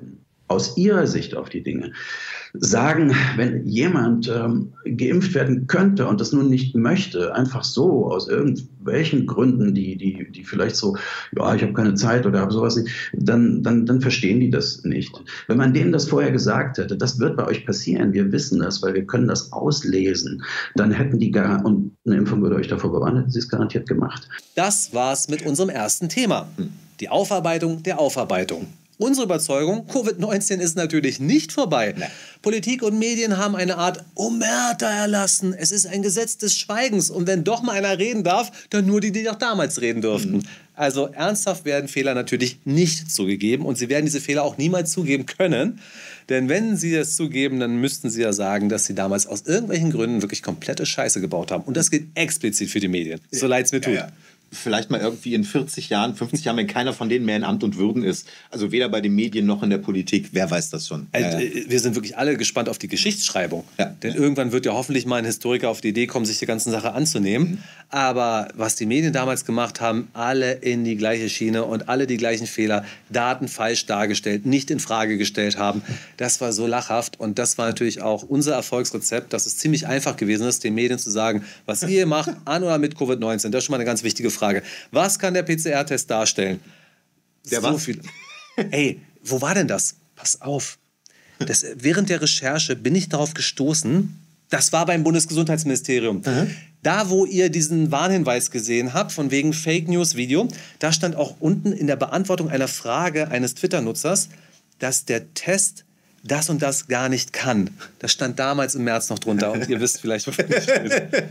aus Ihrer Sicht auf die Dinge sagen, wenn jemand geimpft werden könnte und das nun nicht möchte, einfach so, aus irgendwelchen Gründen, die vielleicht so, ja, ich habe keine Zeit oder habe sowas nicht, dann verstehen die das nicht. Wenn man denen das vorher gesagt hätte, das wird bei euch passieren, wir wissen das, weil wir können das auslesen, dann hätten die und eine Impfung würde euch davor bewahren, hätten sie es garantiert gemacht. Das war's mit unserem ersten Thema. Die Aufarbeitung der Aufarbeitung. Unsere Überzeugung, Covid-19 ist natürlich nicht vorbei. Nee. Politik und Medien haben eine Art Omerta erlassen. Es ist ein Gesetz des Schweigens. Und wenn doch mal einer reden darf, dann nur die auch damals reden durften. Also ernsthaft werden Fehler natürlich nicht zugegeben. Und sie werden diese Fehler auch niemals zugeben können. Denn wenn sie das zugeben, dann müssten sie ja sagen, dass sie damals aus irgendwelchen Gründen wirklich komplette Scheiße gebaut haben. Und das gilt explizit für die Medien. So leid es mir tut. Ja. Vielleicht mal irgendwie in 40 Jahren, 50 Jahren, wenn keiner von denen mehr in Amt und Würden ist. Also weder bei den Medien noch in der Politik. Wer weiß das schon? Wir sind wirklich alle gespannt auf die Geschichtsschreibung. Ja. Denn irgendwann wird ja hoffentlich mal ein Historiker auf die Idee kommen, sich die ganzen Sache anzunehmen. Aber was die Medien damals gemacht haben, alle in die gleiche Schiene und alle die gleichen Fehler, Daten falsch dargestellt, nicht in Frage gestellt haben, das war so lachhaft. Und das war natürlich auch unser Erfolgsrezept, dass es ziemlich einfach gewesen ist, den Medien zu sagen, was ihr macht, an oder mit Covid-19. Das ist schon mal eine ganz wichtige Frage. Was kann der PCR-Test darstellen? Der war so viel. Ey, wo war denn das? Pass auf. Während der Recherche bin ich darauf gestoßen, das war beim Bundesgesundheitsministerium. Da, wo ihr diesen Warnhinweis gesehen habt, von wegen Fake-News-Video, da stand auch unten in der Beantwortung einer Frage eines Twitter-Nutzers, dass der Test das und das gar nicht kann. Das stand damals im März noch drunter und ihr wisst vielleicht, wovon ich spreche.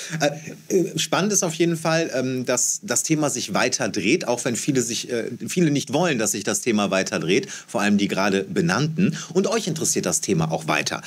Spannend ist auf jeden Fall, dass das Thema sich weiter dreht, auch wenn viele nicht wollen, dass sich das Thema weiter dreht, vor allem die gerade benannten. Und euch interessiert das Thema auch weiter.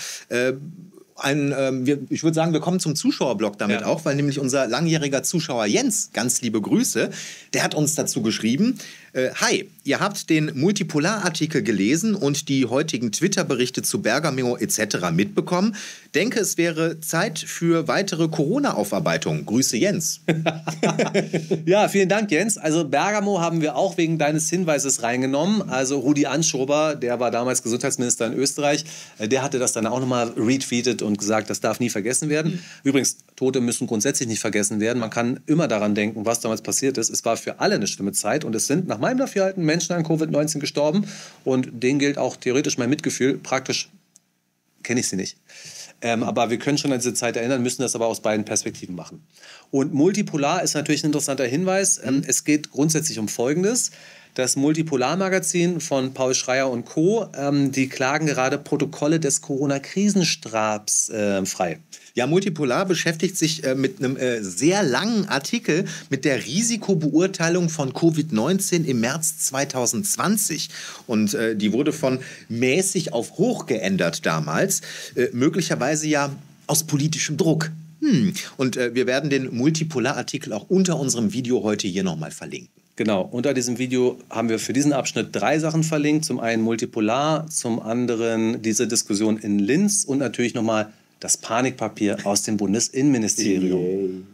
Ich würde sagen, wir kommen zum Zuschauerblock damit auch, weil nämlich unser langjähriger Zuschauer Jens, ganz liebe Grüße, der hat uns dazu geschrieben, hi, ihr habt den Multipolar-Artikel gelesen und die heutigen Twitter-Berichte zu Bergamo etc. mitbekommen. Denke, es wäre Zeit für weitere Corona-Aufarbeitungen. Grüße, Jens. Ja, vielen Dank, Jens. Also Bergamo haben wir auch wegen deines Hinweises reingenommen. Also Rudi Anschober, der war damals Gesundheitsminister in Österreich, der hatte das dann auch nochmal retweetet und gesagt, das darf nie vergessen werden. Übrigens, Tote müssen grundsätzlich nicht vergessen werden. Man kann immer daran denken, was damals passiert ist. Es war für alle eine schlimme Zeit und es sind nach meinem Dafürhalten Menschen an Covid-19 gestorben und denen gilt auch theoretisch mein Mitgefühl. Praktisch kenne ich sie nicht. Aber wir können schon an diese Zeit erinnern, müssen das aber aus beiden Perspektiven machen. Und Multipolar ist natürlich ein interessanter Hinweis. Es geht grundsätzlich um Folgendes. Das Multipolar-Magazin von Paul Schreier und Co., die klagen gerade Protokolle des Corona-Krisenstabs frei. Ja, Multipolar beschäftigt sich mit einem sehr langen Artikel mit der Risikobeurteilung von Covid-19 im März 2020. Und die wurde von mäßig auf hoch geändert damals. Möglicherweise ja aus politischem Druck. Und wir werden den Multipolar-Artikel auch unter unserem Video heute hier nochmal verlinken. Genau, unter diesem Video haben wir für diesen Abschnitt 3 Sachen verlinkt. Zum einen Multipolar, zum anderen diese Diskussion in Linz und natürlich nochmal das Panikpapier aus dem Bundesinnenministerium.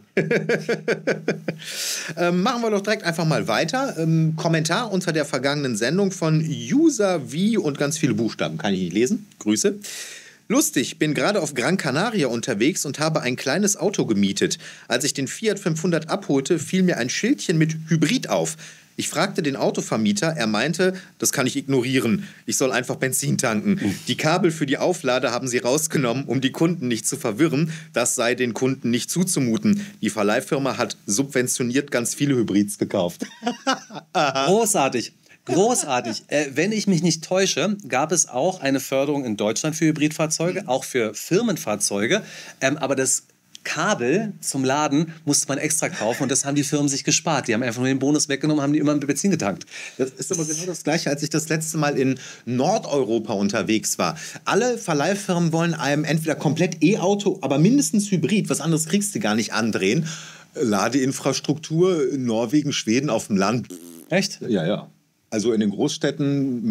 Machen wir doch direkt einfach mal weiter. Kommentar unter der vergangenen Sendung von User V und ganz viele Buchstaben. Kann ich nicht lesen. Grüße. Lustig, bin gerade auf Gran Canaria unterwegs und habe ein kleines Auto gemietet. Als ich den Fiat 500 abholte, fiel mir ein Schildchen mit Hybrid auf. Ich fragte den Autovermieter, er meinte, das kann ich ignorieren. Ich soll einfach Benzin tanken. Die Kabel für die Auflade haben sie rausgenommen, um die Kunden nicht zu verwirren. Das sei den Kunden nicht zuzumuten. Die Verleihfirma hat subventioniert ganz viele Hybrids gekauft. Großartig. Großartig. Wenn ich mich nicht täusche, gab es auch eine Förderung in Deutschland für Hybridfahrzeuge, auch für Firmenfahrzeuge. Aber das Kabel zum Laden musste man extra kaufen und das haben die Firmen sich gespart. Die haben einfach nur den Bonus weggenommen, haben die immer mit Benzin getankt. Das ist aber genau das Gleiche, als ich das letzte Mal in Nordeuropa unterwegs war. Alle Verleihfirmen wollen einem entweder komplett E-Auto, aber mindestens Hybrid, was anderes kriegst du gar nicht andrehen. Ladeinfrastruktur in Norwegen, Schweden, auf dem Land. Echt? Ja, ja. Also in den Großstädten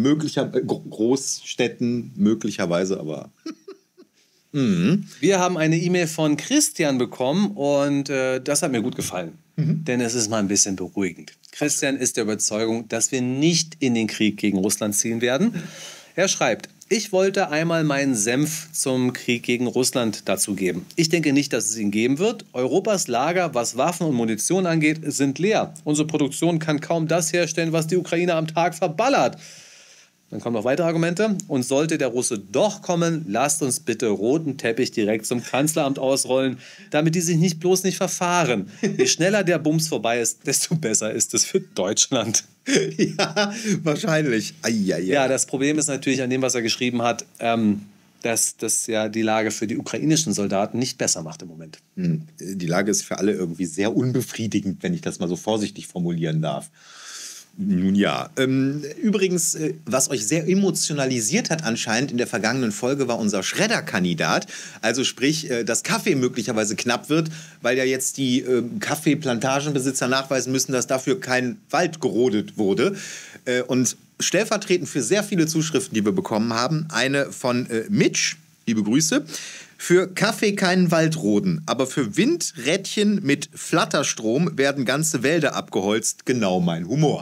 möglicherweise, aber... Wir haben eine E-Mail von Christian bekommen und das hat mir gut gefallen. Denn es ist mal ein bisschen beruhigend. Christian ist der Überzeugung, dass wir nicht in den Krieg gegen Russland ziehen werden. Er schreibt: Ich wollte einmal meinen Senf zum Krieg gegen Russland dazu geben. Ich denke nicht, dass es ihn geben wird. Europas Lager, was Waffen und Munition angeht, sind leer. Unsere Produktion kann kaum das herstellen, was die Ukraine am Tag verballert. Dann kommen noch weitere Argumente. Und sollte der Russe doch kommen, lasst uns bitte roten Teppich direkt zum Kanzleramt ausrollen, damit die sich bloß nicht verfahren. Je schneller der Bums vorbei ist, desto besser ist es für Deutschland. Ja, wahrscheinlich. Ja, das Problem ist natürlich an dem, was er geschrieben hat, dass das ja die Lage für die ukrainischen Soldaten nicht besser macht im Moment. Die Lage ist für alle irgendwie sehr unbefriedigend, wenn ich das mal so vorsichtig formulieren darf. Nun ja. Übrigens, was euch sehr emotionalisiert hat anscheinend in der vergangenen Folge, war unser Schredderkandidat. Also sprich, dass Kaffee möglicherweise knapp wird, weil ja jetzt die Kaffeeplantagenbesitzer nachweisen müssen, dass dafür kein Wald gerodet wurde. Und stellvertretend für sehr viele Zuschriften, die wir bekommen haben, eine von Mitch, liebe Grüße: Für Kaffee keinen Wald roden, aber für Windrädchen mit Flatterstrom werden ganze Wälder abgeholzt. Genau mein Humor.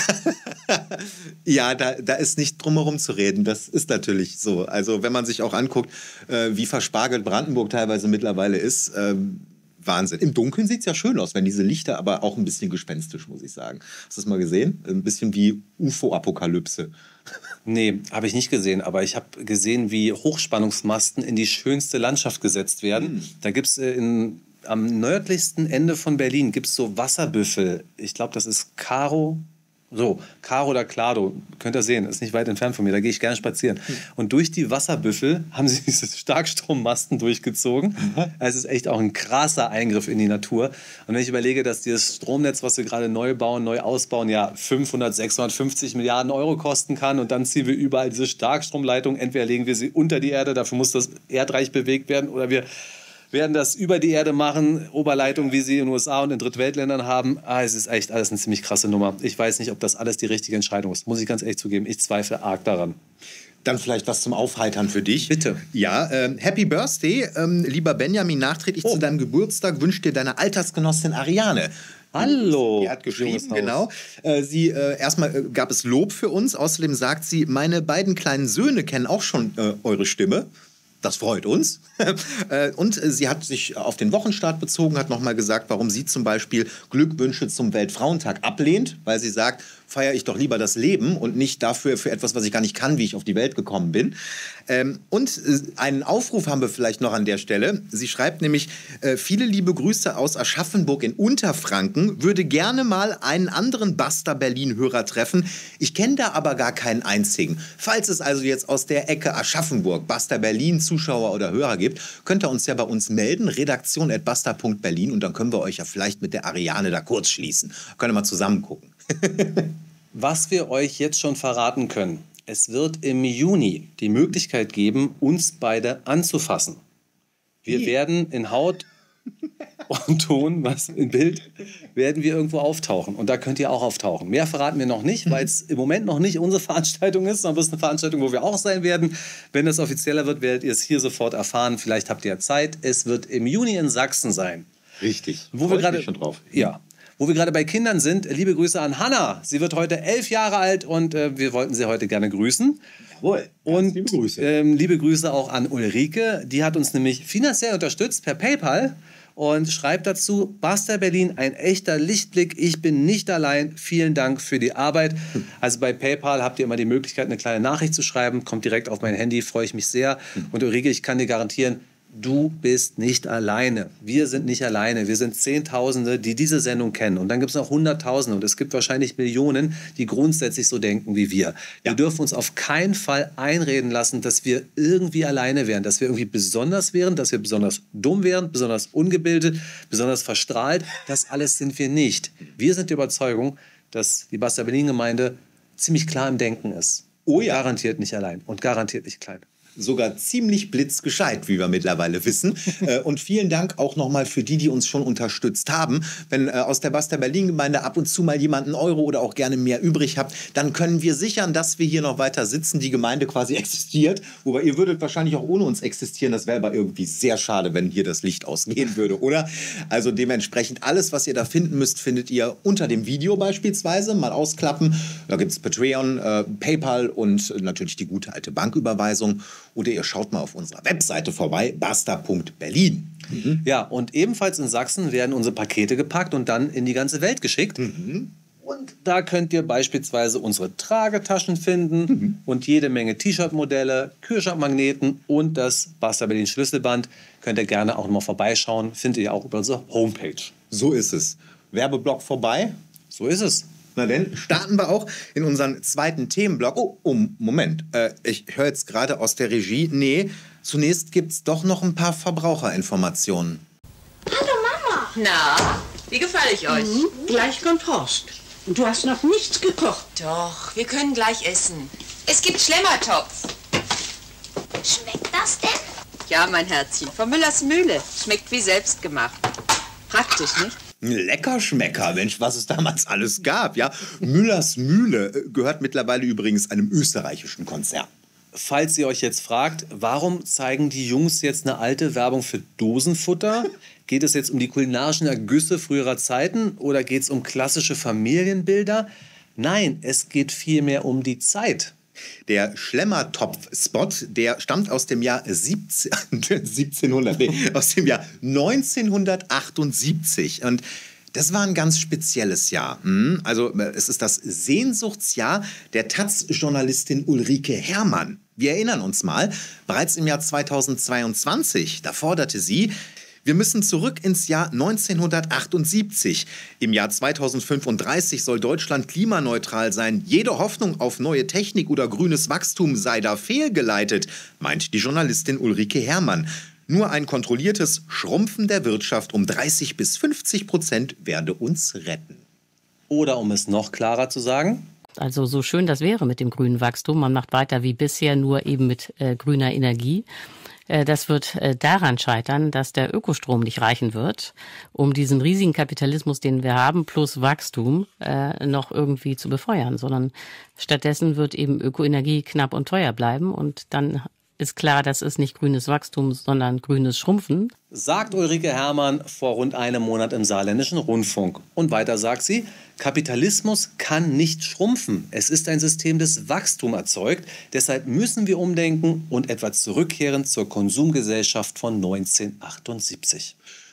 Ja, da ist nicht drumherum zu reden. Das ist natürlich so. Also wenn man sich auch anguckt, wie verspargelt Brandenburg teilweise mittlerweile ist, Wahnsinn. Im Dunkeln sieht es ja schön aus, wenn diese Lichter, aber auch ein bisschen gespenstisch, muss ich sagen. Hast du das mal gesehen? Ein bisschen wie UFO-Apokalypse. Nee, habe ich nicht gesehen, aber ich habe gesehen, wie Hochspannungsmasten in die schönste Landschaft gesetzt werden. Da gibt es am nördlichsten Ende von Berlin gibt's so Wasserbüffel. Ich glaube, das ist Caro oder Clado, könnt ihr sehen, ist nicht weit entfernt von mir, da gehe ich gerne spazieren. Und durch die Wasserbüffel haben sie diese Starkstrommasten durchgezogen. Es ist echt auch ein krasser Eingriff in die Natur. Und wenn ich überlege, dass dieses Stromnetz, was wir gerade neu ausbauen, ja 500, 650 Milliarden Euro kosten kann, und dann ziehen wir überall diese Starkstromleitungen, entweder legen wir sie unter die Erde, dafür muss das Erdreich bewegt werden, oder wir werden das über die Erde machen, Oberleitung, wie sie in den USA und in Drittweltländern haben. Es ist echt alles eine ziemlich krasse Nummer. Ich weiß nicht, ob das alles die richtige Entscheidung ist. Muss ich ganz ehrlich zugeben. Ich zweifle arg daran. Dann vielleicht was zum Aufheitern für dich. Bitte. Ja, Happy Birthday, lieber Benjamin, nachträglich zu deinem Geburtstag wünscht dir deine Altersgenossin Ariane. Hallo. Sie hat geschrieben, genau. Erstmal gab es Lob für uns. Außerdem sagt sie, meine beiden kleinen Söhne kennen auch schon eure Stimme. Das freut uns. Und sie hat sich auf den Wochenstart bezogen, hat nochmal gesagt, warum sie zum Beispiel Glückwünsche zum Weltfrauentag ablehnt, weil sie sagt, feiere ich doch lieber das Leben und nicht dafür für etwas, was ich gar nicht kann, wie ich auf die Welt gekommen bin. Und einen Aufruf haben wir vielleicht noch an der Stelle. Sie schreibt nämlich, viele liebe Grüße aus Aschaffenburg in Unterfranken, würde gerne mal einen anderen Basta Berlin-Hörer treffen. Ich kenne da aber gar keinen einzigen. Falls es also jetzt aus der Ecke Aschaffenburg, Basta Berlin, Zuschauer oder Hörer gibt, könnt ihr uns ja bei uns melden, redaktion@basta.berlin, und dann können wir euch ja vielleicht mit der Ariane da kurz schließen. Können wir mal zusammen gucken. Was wir euch jetzt schon verraten können: Es wird im Juni die Möglichkeit geben, uns beide anzufassen. Wir werden in Haut und Ton, was in Bild, werden wir irgendwo auftauchen. Und da könnt ihr auch auftauchen. Mehr verraten wir noch nicht, weil es im Moment noch nicht unsere Veranstaltung ist, sondern es ist eine Veranstaltung, wo wir auch sein werden. Wenn das offizieller wird, werdet ihr es hier sofort erfahren. Vielleicht habt ihr ja Zeit. Es wird im Juni in Sachsen sein. Richtig. Wo wir gerade schon drauf. Ja. Wo wir gerade bei Kindern sind, liebe Grüße an Hanna. Sie wird heute 11 Jahre alt und wir wollten sie heute gerne grüßen. Jawohl. Und liebe Grüße. Liebe Grüße auch an Ulrike. Die hat uns nämlich finanziell unterstützt per PayPal und schreibt dazu: Basta Berlin, ein echter Lichtblick. Ich bin nicht allein. Vielen Dank für die Arbeit. Also bei PayPal habt ihr immer die Möglichkeit, eine kleine Nachricht zu schreiben. Kommt direkt auf mein Handy, freue ich mich sehr. Und Ulrike, ich kann dir garantieren, du bist nicht alleine. Wir sind nicht alleine. Wir sind Zehntausende, die diese Sendung kennen. Und dann gibt es noch Hunderttausende. Und es gibt wahrscheinlich Millionen, die grundsätzlich so denken wie wir. Wir dürfen uns auf keinen Fall einreden lassen, dass wir irgendwie alleine wären. Dass wir irgendwie besonders wären, dass wir besonders dumm wären, besonders ungebildet, besonders verstrahlt. Das alles sind wir nicht. Wir sind der Überzeugung, dass die Basta Berlin-Gemeinde ziemlich klar im Denken ist. Oh ja. Garantiert nicht allein und garantiert nicht klein. Sogar ziemlich blitzgescheit, wie wir mittlerweile wissen. Und vielen Dank auch nochmal für die uns schon unterstützt haben. Wenn aus der Basta Berlin-Gemeinde ab und zu mal jemand einen Euro oder auch gerne mehr übrig habt, dann können wir sichern, dass wir hier noch weiter sitzen, die Gemeinde quasi existiert. Wobei ihr würdet wahrscheinlich auch ohne uns existieren. Das wäre aber irgendwie sehr schade, wenn hier das Licht ausgehen würde, oder? Also dementsprechend alles, was ihr da finden müsst, findet ihr unter dem Video beispielsweise. Mal ausklappen. Da gibt es Patreon, PayPal und natürlich die gute alte Banküberweisung. Oder ihr schaut mal auf unserer Webseite vorbei, basta.berlin. Ja, und ebenfalls in Sachsen werden unsere Pakete gepackt und dann in die ganze Welt geschickt. Und da könnt ihr beispielsweise unsere Tragetaschen finden und jede Menge T-Shirt-Modelle, Kühlschrankmagneten und das Basta Berlin Schlüsselband. Könnt ihr gerne auch mal vorbeischauen. Findet ihr auch über unsere Homepage. So ist es. Werbeblock vorbei. So ist es. Na denn, starten wir auch in unseren zweiten Themenblock. Oh, Moment. Ich höre jetzt gerade aus der Regie. Nee, zunächst gibt es doch noch ein paar Verbraucherinformationen. Hallo Mama. Na, wie gefalle ich euch? Gleich kommt Horst. Und du hast noch nichts gekocht. Doch, wir können gleich essen. Es gibt Schlemmertopf. Schmeckt das denn? Ja, mein Herzchen, von Müllers Mühle. Schmeckt wie selbstgemacht. Praktisch, nicht? Lecker Schmecker, Mensch, was es damals alles gab. Ja, Müllers Mühle gehört mittlerweile übrigens einem österreichischen Konzern. Falls ihr euch jetzt fragt, warum zeigen die Jungs jetzt eine alte Werbung für Dosenfutter? Geht es jetzt um die kulinarischen Ergüsse früherer Zeiten oder geht es um klassische Familienbilder? Nein, es geht vielmehr um die Zeit. Der Schlemmertopf-Spot, der stammt aus dem Jahr 1978. Und das war ein ganz spezielles Jahr. Also es ist das Sehnsuchtsjahr der Taz-Journalistin Ulrike Herrmann. Wir erinnern uns mal, bereits im Jahr 2022, da forderte sie: Wir müssen zurück ins Jahr 1978. Im Jahr 2035 soll Deutschland klimaneutral sein. Jede Hoffnung auf neue Technik oder grünes Wachstum sei da fehlgeleitet, meint die Journalistin Ulrike Herrmann. Nur ein kontrolliertes Schrumpfen der Wirtschaft um 30-50% werde uns retten. Oder um es noch klarer zu sagen: Also so schön das wäre mit dem grünen Wachstum, man macht weiter wie bisher, nur eben mit grüner Energie. Das wird daran scheitern, dass der Ökostrom nicht reichen wird, um diesen riesigen Kapitalismus, den wir haben, plus Wachstum noch irgendwie zu befeuern, sondern stattdessen wird eben Ökoenergie knapp und teuer bleiben und dann ist klar, das ist nicht grünes Wachstum, sondern grünes Schrumpfen. Sagt Ulrike Herrmann vor rund einem Monat im Saarländischen Rundfunk. Und weiter sagt sie: Kapitalismus kann nicht schrumpfen. Es ist ein System, das Wachstum erzeugt. Deshalb müssen wir umdenken und etwa zurückkehren zur Konsumgesellschaft von 1978.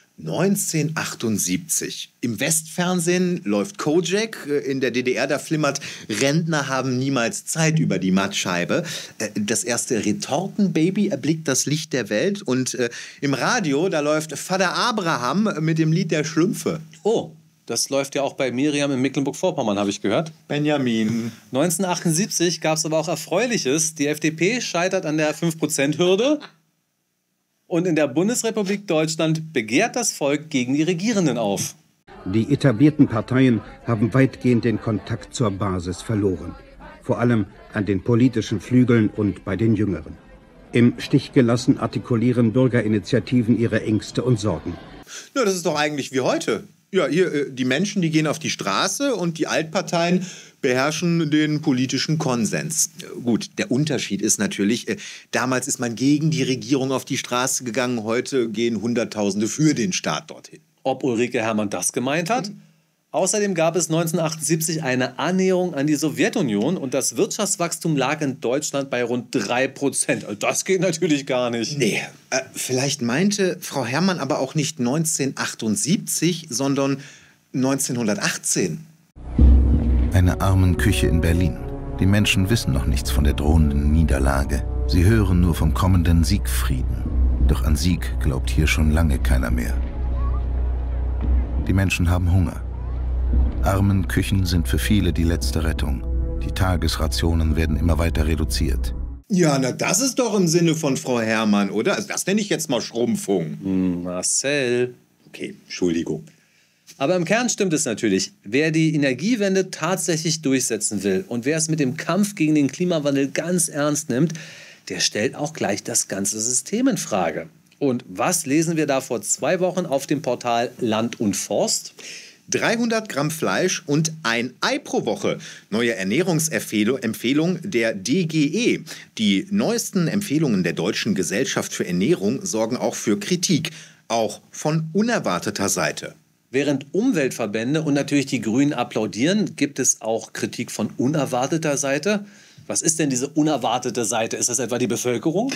1978. Im Westfernsehen läuft Kojak. In der DDR, da flimmert Rentner haben niemals Zeit über die Mattscheibe. Das erste Retortenbaby erblickt das Licht der Welt. Und im Radio, da läuft Vater Abraham mit dem Lied der Schlümpfe. Oh, das läuft ja auch bei Miriam in Mecklenburg-Vorpommern, habe ich gehört. Benjamin. 1978 gab es aber auch Erfreuliches. Die FDP scheitert an der 5%-Hürde. Und in der Bundesrepublik Deutschland begehrt das Volk gegen die Regierenden auf. Die etablierten Parteien haben weitgehend den Kontakt zur Basis verloren. Vor allem an den politischen Flügeln und bei den Jüngeren. Im Stich gelassen artikulieren Bürgerinitiativen ihre Ängste und Sorgen. Na, das ist doch eigentlich wie heute. Ja, hier, die Menschen, die gehen auf die Straße und die Altparteien beherrschen den politischen Konsens. Gut, der Unterschied ist natürlich, damals ist man gegen die Regierung auf die Straße gegangen, heute gehen Hunderttausende für den Staat dorthin. Ob Ulrike Herrmann das gemeint hat? Außerdem gab es 1978 eine Annäherung an die Sowjetunion und das Wirtschaftswachstum lag in Deutschland bei rund 3%. Das geht natürlich gar nicht. Nee, vielleicht meinte Frau Herrmann aber auch nicht 1978, sondern 1918. Eine Armenküche in Berlin. Die Menschen wissen noch nichts von der drohenden Niederlage. Sie hören nur vom kommenden Siegfrieden. Doch an Sieg glaubt hier schon lange keiner mehr. Die Menschen haben Hunger. Armenküchen sind für viele die letzte Rettung. Die Tagesrationen werden immer weiter reduziert. Ja, na das ist doch im Sinne von Frau Herrmann, oder? Also das nenne ich jetzt mal Schrumpfung. Marcel. Okay, Entschuldigung. Aber im Kern stimmt es natürlich. Wer die Energiewende tatsächlich durchsetzen will und wer es mit dem Kampf gegen den Klimawandel ganz ernst nimmt, der stellt auch gleich das ganze System in Frage. Und was lesen wir da vor 2 Wochen auf dem Portal Land und Forst? 300 Gramm Fleisch und ein Ei pro Woche. Neue Ernährungsempfehlung der DGE. Die neuesten Empfehlungen der Deutschen Gesellschaft für Ernährung sorgen auch für Kritik, auch von unerwarteter Seite. Während Umweltverbände und natürlich die Grünen applaudieren, gibt es auch Kritik von unerwarteter Seite. Was ist denn diese unerwartete Seite? Ist das etwa die Bevölkerung?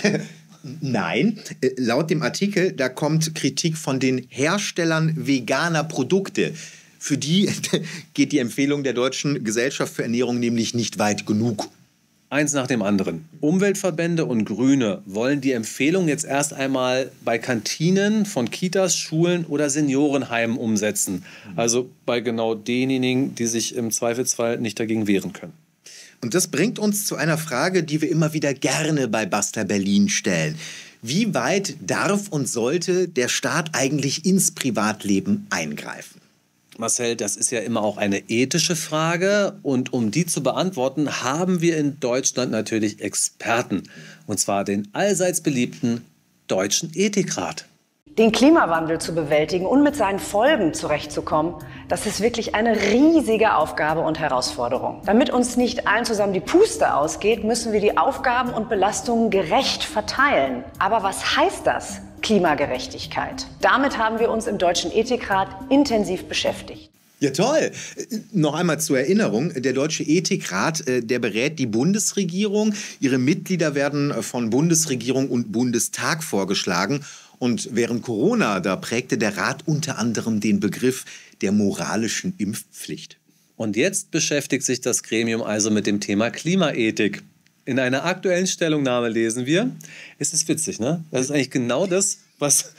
Nein, laut dem Artikel, da kommt Kritik von den Herstellern veganer Produkte. Für die geht die Empfehlung der Deutschen Gesellschaft für Ernährung nämlich nicht weit genug. Eins nach dem anderen. Umweltverbände und Grüne wollen die Empfehlung jetzt erst einmal bei Kantinen von Kitas, Schulen oder Seniorenheimen umsetzen. Also bei genau denjenigen, die sich im Zweifelsfall nicht dagegen wehren können. Und das bringt uns zu einer Frage, die wir immer wieder gerne bei Basta Berlin stellen. Wie weit darf und sollte der Staat eigentlich ins Privatleben eingreifen? Marcel, das ist ja immer auch eine ethische Frage. Und um die zu beantworten, haben wir in Deutschland natürlich Experten. Und zwar den allseits beliebten Deutschen Ethikrat. Den Klimawandel zu bewältigen und mit seinen Folgen zurechtzukommen, das ist wirklich eine riesige Aufgabe und Herausforderung. Damit uns nicht allen zusammen die Puste ausgeht, müssen wir die Aufgaben und Belastungen gerecht verteilen. Aber was heißt das, Klimagerechtigkeit? Damit haben wir uns im Deutschen Ethikrat intensiv beschäftigt. Ja, toll. Noch einmal zur Erinnerung, der Deutsche Ethikrat, der berät die Bundesregierung. Ihre Mitglieder werden von Bundesregierung und Bundestag vorgeschlagen. Und während Corona, da prägte der Rat unter anderem den Begriff der moralischen Impfpflicht. Und jetzt beschäftigt sich das Gremium also mit dem Thema Klimaethik. In einer aktuellen Stellungnahme lesen wir, es ist witzig, ne? Das ist eigentlich genau das, was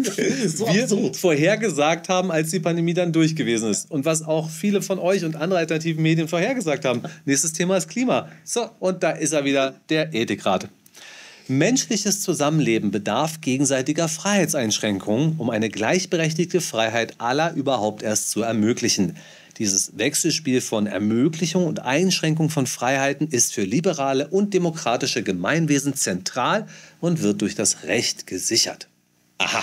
wir vorhergesagt haben, als die Pandemie dann durch gewesen ist. Und was auch viele von euch und andere alternativen Medien vorhergesagt haben. Nächstes Thema ist Klima. So, und da ist er wieder, der Ethikrat. Menschliches Zusammenleben bedarf gegenseitiger Freiheitseinschränkungen, um eine gleichberechtigte Freiheit aller überhaupt erst zu ermöglichen. Dieses Wechselspiel von Ermöglichung und Einschränkung von Freiheiten ist für liberale und demokratische Gemeinwesen zentral und wird durch das Recht gesichert. Aha.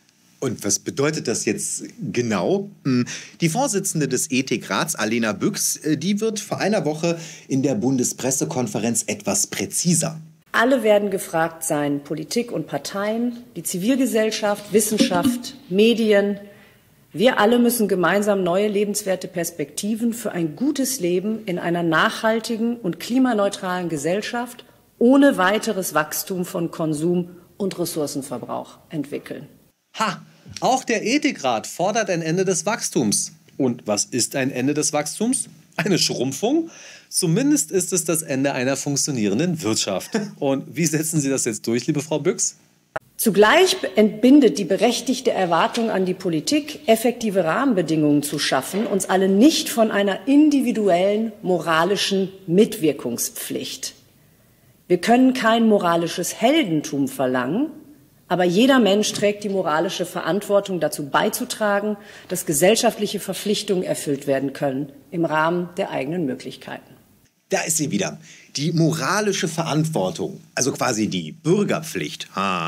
Und was bedeutet das jetzt genau? Die Vorsitzende des Ethikrats, Alena Büchs, die wird vor einer Woche in der Bundespressekonferenz etwas präziser. Alle werden gefragt sein, Politik und Parteien, die Zivilgesellschaft, Wissenschaft, Medien. Wir alle müssen gemeinsam neue lebenswerte Perspektiven für ein gutes Leben in einer nachhaltigen und klimaneutralen Gesellschaft ohne weiteres Wachstum von Konsum und Ressourcenverbrauch entwickeln. Ha! Auch der Ethikrat fordert ein Ende des Wachstums. Und was ist ein Ende des Wachstums? Eine Schrumpfung? Zumindest ist es das Ende einer funktionierenden Wirtschaft. Und wie setzen Sie das jetzt durch, liebe Frau Büchs? Zugleich entbindet die berechtigte Erwartung an die Politik, effektive Rahmenbedingungen zu schaffen, uns alle nicht von einer individuellen moralischen Mitwirkungspflicht. Wir können kein moralisches Heldentum verlangen, aber jeder Mensch trägt die moralische Verantwortung, dazu beizutragen, dass gesellschaftliche Verpflichtungen erfüllt werden können im Rahmen der eigenen Möglichkeiten. Da ist sie wieder. Die moralische Verantwortung, also quasi die Bürgerpflicht.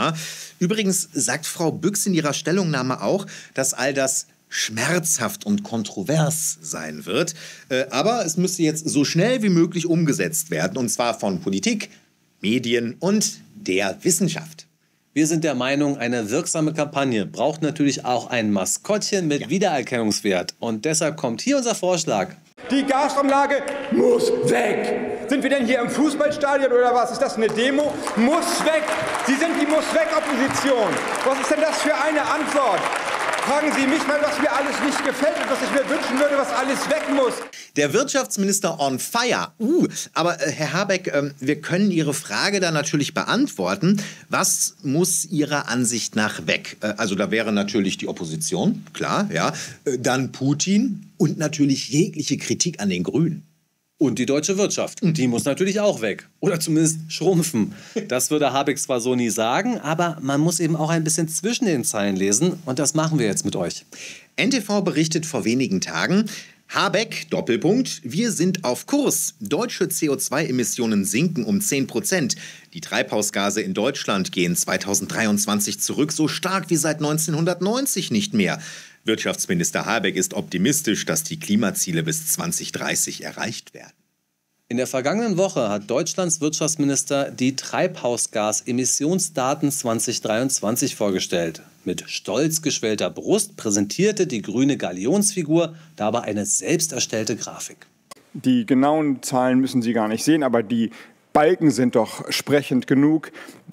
Übrigens sagt Frau Büchs in ihrer Stellungnahme auch, dass all das schmerzhaft und kontrovers sein wird. Aber es müsste jetzt so schnell wie möglich umgesetzt werden. Und zwar von Politik, Medien und der Wissenschaft. Wir sind der Meinung, eine wirksame Kampagne braucht natürlich auch ein Maskottchen mit Wiedererkennungswert. Und deshalb kommt hier unser Vorschlag. Die Gasumlage muss weg. Sind wir denn hier im Fußballstadion oder was? Ist das eine Demo? Muss weg. Sie sind die Muss-weg-Opposition. Was ist denn das für eine Antwort? Fragen Sie mich mal, was mir alles nicht gefällt und was ich mir wünschen würde, was alles weg muss. Der Wirtschaftsminister on fire. Aber Herr Habeck, wir können Ihre Frage da natürlich beantworten. Was muss Ihrer Ansicht nach weg? Also da wäre natürlich die Opposition, klar, ja. Dann Putin und natürlich jegliche Kritik an den Grünen. Und die deutsche Wirtschaft. Die muss natürlich auch weg. Oder zumindest schrumpfen. Das würde Habeck zwar so nie sagen, aber man muss eben auch ein bisschen zwischen den Zeilen lesen. Und das machen wir jetzt mit euch. NTV berichtet vor wenigen Tagen, Habeck, Doppelpunkt, wir sind auf Kurs. Deutsche CO2-Emissionen sinken um 10%. Die Treibhausgase in Deutschland gehen 2023 zurück, so stark wie seit 1990 nicht mehr. Wirtschaftsminister Habeck ist optimistisch, dass die Klimaziele bis 2030 erreicht werden. In der vergangenen Woche hat Deutschlands Wirtschaftsminister die Treibhausgasemissionsdaten 2023 vorgestellt. Mit stolz geschwellter Brust präsentierte die grüne Galionsfigur dabei eine selbst erstellte Grafik. Die genauen Zahlen müssen Sie gar nicht sehen, aber die Balken sind doch sprechend genug.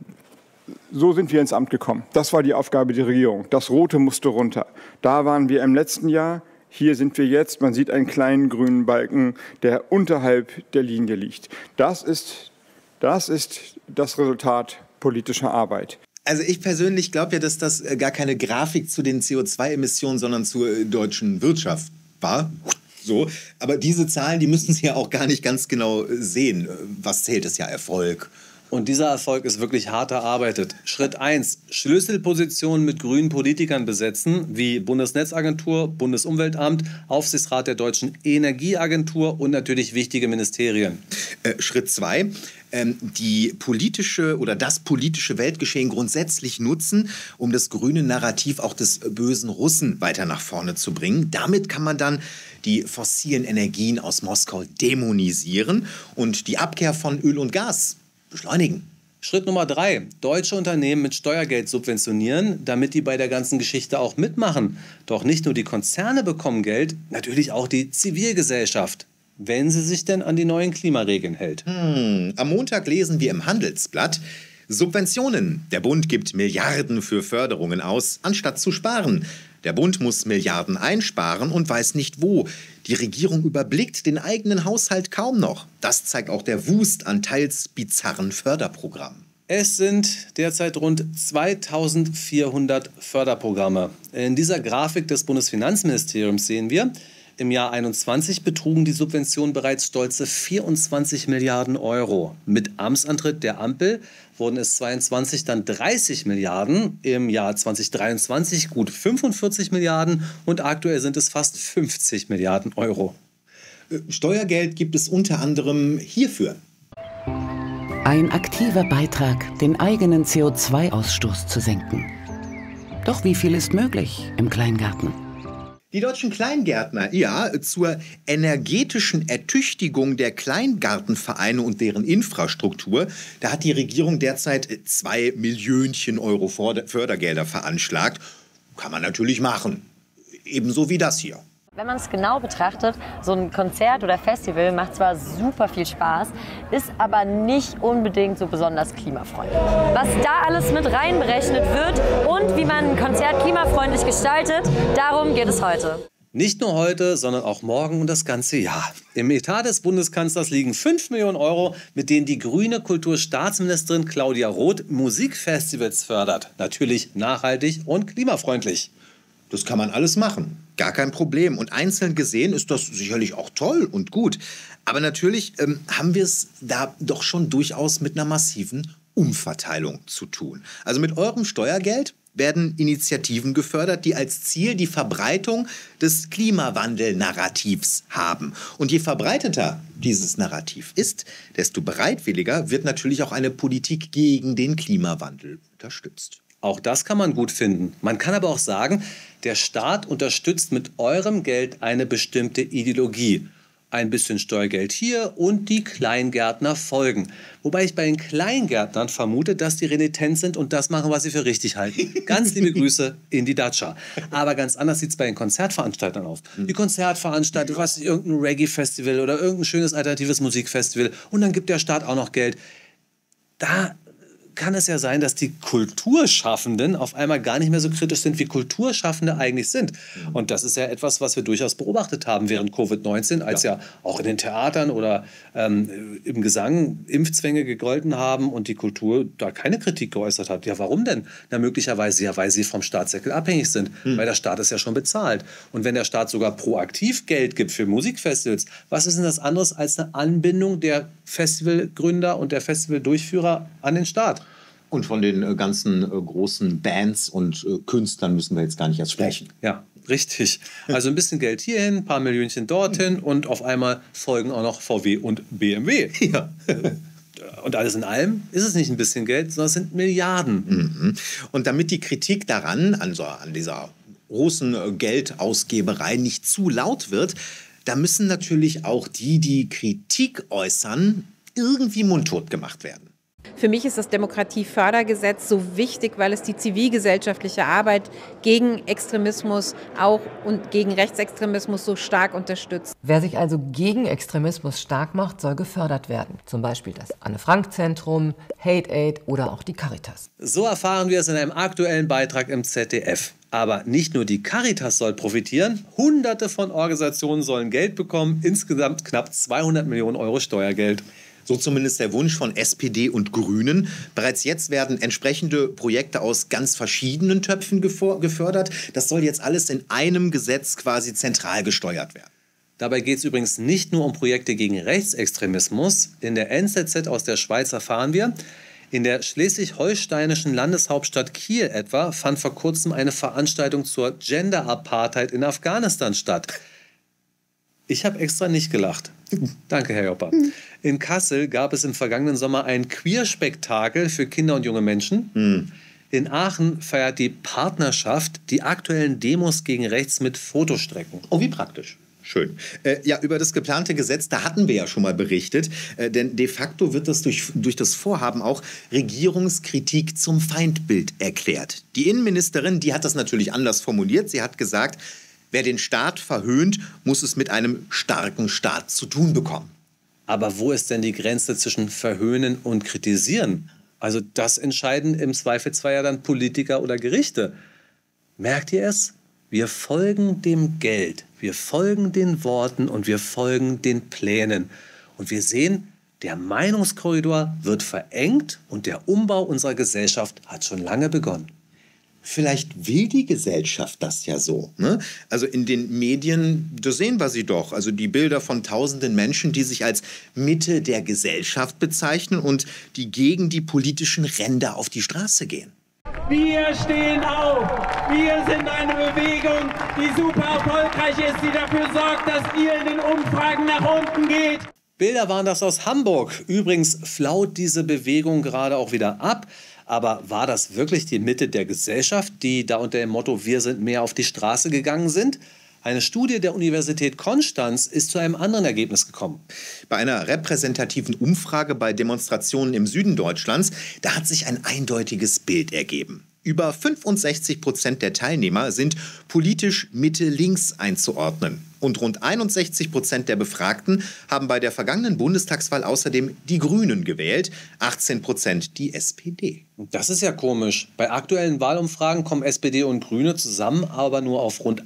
So sind wir ins Amt gekommen. Das war die Aufgabe der Regierung. Das Rote musste runter. Da waren wir im letzten Jahr. Hier sind wir jetzt. Man sieht einen kleinen grünen Balken, der unterhalb der Linie liegt. Das ist das Resultat politischer Arbeit. Also ich persönlich glaube ja, dass das gar keine Grafik zu den CO2-Emissionen, sondern zur deutschen Wirtschaft war. So. Aber diese Zahlen, die müssen Sie ja auch gar nicht ganz genau sehen. Was zählt, ist ja Erfolg. Und dieser Erfolg ist wirklich hart erarbeitet. Schritt 1. Schlüsselpositionen mit grünen Politikern besetzen, wie Bundesnetzagentur, Bundesumweltamt, Aufsichtsrat der Deutschen Energieagentur und natürlich wichtige Ministerien. Schritt 2. Die politische oder das politische Weltgeschehen grundsätzlich nutzen, um das grüne Narrativ auch des bösen Russen weiter nach vorne zu bringen. Damit kann man dann die fossilen Energien aus Moskau dämonisieren und die Abkehr von Öl und Gas beschleunigen. Schritt Nummer 3. Deutsche Unternehmen mit Steuergeld subventionieren, damit die bei der ganzen Geschichte auch mitmachen. Doch nicht nur die Konzerne bekommen Geld, natürlich auch die Zivilgesellschaft, wenn sie sich denn an die neuen Klimaregeln hält. Am Montag lesen wir im Handelsblatt: Subventionen. Der Bund gibt Milliarden für Förderungen aus, anstatt zu sparen. Der Bund muss Milliarden einsparen und weiß nicht wo. Die Regierung überblickt den eigenen Haushalt kaum noch. Das zeigt auch der Wust an teils bizarren Förderprogrammen. Es sind derzeit rund 2400 Förderprogramme. In dieser Grafik des Bundesfinanzministeriums sehen wir, im Jahr 2021 betrugen die Subventionen bereits stolze 24 Milliarden Euro. Mit Amtsantritt der Ampel wurden es 2022 dann 30 Milliarden, im Jahr 2023 gut 45 Milliarden und aktuell sind es fast 50 Milliarden Euro. Steuergeld gibt es unter anderem hierfür. Ein aktiver Beitrag, den eigenen CO2-Ausstoß zu senken. Doch wie viel ist möglich im Kleingarten? Die deutschen Kleingärtner, ja, zur energetischen Ertüchtigung der Kleingartenvereine und deren Infrastruktur, da hat die Regierung derzeit 2 Millionchen Euro Fördergelder veranschlagt. Kann man natürlich machen. Ebenso wie das hier. Wenn man es genau betrachtet, so ein Konzert oder Festival macht zwar super viel Spaß, ist aber nicht unbedingt so besonders klimafreundlich. Was da alles mit reinberechnet wird und wie man ein Konzert klimafreundlich gestaltet, darum geht es heute. Nicht nur heute, sondern auch morgen und das ganze Jahr. Im Etat des Bundeskanzlers liegen 5 Millionen Euro, mit denen die grüne Kulturstaatsministerin Claudia Roth Musikfestivals fördert. Natürlich nachhaltig und klimafreundlich. Das kann man alles machen. Gar kein Problem. Und einzeln gesehen ist das sicherlich auch toll und gut. Aber natürlich haben wir es da doch schon durchaus mit einer massiven Umverteilung zu tun. Also mit eurem Steuergeld werden Initiativen gefördert, die als Ziel die Verbreitung des Klimawandel-Narrativs haben. Und je verbreiteter dieses Narrativ ist, desto bereitwilliger wird natürlich auch eine Politik gegen den Klimawandel unterstützt. Auch das kann man gut finden. Man kann aber auch sagen, der Staat unterstützt mit eurem Geld eine bestimmte Ideologie. Ein bisschen Steuergeld hier und die Kleingärtner folgen. Wobei ich bei den Kleingärtnern vermute, dass die renitent sind und das machen, was sie für richtig halten. Ganz liebe Grüße in die Datscha. Aber ganz anders sieht es bei den Konzertveranstaltern aus. Die Konzertveranstalter, was irgendein Reggae-Festival oder irgendein schönes alternatives Musikfestival und dann gibt der Staat auch noch Geld. Da kann es ja sein, dass die Kulturschaffenden auf einmal gar nicht mehr so kritisch sind, wie Kulturschaffende eigentlich sind. Und das ist ja etwas, was wir durchaus beobachtet haben während Covid-19, als ja auch in den Theatern oder im Gesang Impfzwänge gegolten haben und die Kultur da keine Kritik geäußert hat. Ja, warum denn? Na, möglicherweise ja, weil sie vom Staatssäckel abhängig sind, weil der Staat es ja schon bezahlt. Und wenn der Staat sogar proaktiv Geld gibt für Musikfestivals, was ist denn das anderes als eine Anbindung der Festivalgründer und der Festivaldurchführer an den Staat? Und von den ganzen großen Bands und Künstlern müssen wir jetzt gar nicht erst sprechen. Ja. Richtig. Also ein bisschen Geld hierhin, ein paar Millionchen dorthin und auf einmal folgen auch noch VW und BMW. Ja. Und alles in allem ist es nicht ein bisschen Geld, sondern es sind Milliarden. Und damit die Kritik daran, an dieser großen Geldausgeberei nicht zu laut wird, da müssen natürlich auch die Kritik äußern, irgendwie mundtot gemacht werden. Für mich ist das Demokratiefördergesetz so wichtig, weil es die zivilgesellschaftliche Arbeit gegen Extremismus auch und gegen Rechtsextremismus so stark unterstützt. Wer sich also gegen Extremismus stark macht, soll gefördert werden. Zum Beispiel das Anne-Frank-Zentrum, Hate Aid oder auch die Caritas. So erfahren wir es in einem aktuellen Beitrag im ZDF. Aber nicht nur die Caritas soll profitieren, Hunderte von Organisationen sollen Geld bekommen, insgesamt knapp 200 Millionen Euro Steuergeld. So zumindest der Wunsch von SPD und Grünen. Bereits jetzt werden entsprechende Projekte aus ganz verschiedenen Töpfen gefördert. Das soll jetzt alles in einem Gesetz quasi zentral gesteuert werden. Dabei geht es übrigens nicht nur um Projekte gegen Rechtsextremismus. In der NZZ aus der Schweiz erfahren wir, in der schleswig-holsteinischen Landeshauptstadt Kiel etwa fand vor kurzem eine Veranstaltung zur Gender-Apartheid in Afghanistan statt. Ich habe extra nicht gelacht. Danke, Herr Joppa. In Kassel gab es im vergangenen Sommer ein Queer-Spektakel für Kinder und junge Menschen. In Aachen feiert die Partnerschaft die aktuellen Demos gegen rechts mit Fotostrecken. Oh, wie praktisch. Schön. Ja, über das geplante Gesetz, da hatten wir ja schon mal berichtet. Denn de facto wird das durch das Vorhaben auch Regierungskritik zum Feindbild erklärt. Die Innenministerin, die hat das natürlich anders formuliert. Sie hat gesagt, wer den Staat verhöhnt, muss es mit einem starken Staat zu tun bekommen. Aber wo ist denn die Grenze zwischen verhöhnen und kritisieren? Also das entscheiden im Zweifelsfall ja dann Politiker oder Gerichte. Merkt ihr es? Wir folgen dem Geld, wir folgen den Worten und wir folgen den Plänen. Und wir sehen, der Meinungskorridor wird verengt und der Umbau unserer Gesellschaft hat schon lange begonnen. Vielleicht will die Gesellschaft das ja so. Ne? Also in den Medien, da sehen wir sie doch. Also die Bilder von tausenden Menschen, die sich als Mitte der Gesellschaft bezeichnen und die gegen die politischen Ränder auf die Straße gehen. Wir stehen auf. Wir sind eine Bewegung, die super erfolgreich ist, die dafür sorgt, dass ihr in den Umfragen nach unten geht. Bilder waren das aus Hamburg. Übrigens flaut diese Bewegung gerade auch wieder ab. Aber war das wirklich die Mitte der Gesellschaft, die da unter dem Motto "Wir sind mehr" auf die Straße gegangen sind? Eine Studie der Universität Konstanz ist zu einem anderen Ergebnis gekommen. Bei einer repräsentativen Umfrage bei Demonstrationen im Süden Deutschlands, da hat sich ein eindeutiges Bild ergeben. Über 65% der Teilnehmer sind politisch Mitte-links einzuordnen. Und rund 61% der Befragten haben bei der vergangenen Bundestagswahl außerdem die Grünen gewählt, 18% die SPD. Das ist ja komisch. Bei aktuellen Wahlumfragen kommen SPD und Grüne zusammen, aber nur auf rund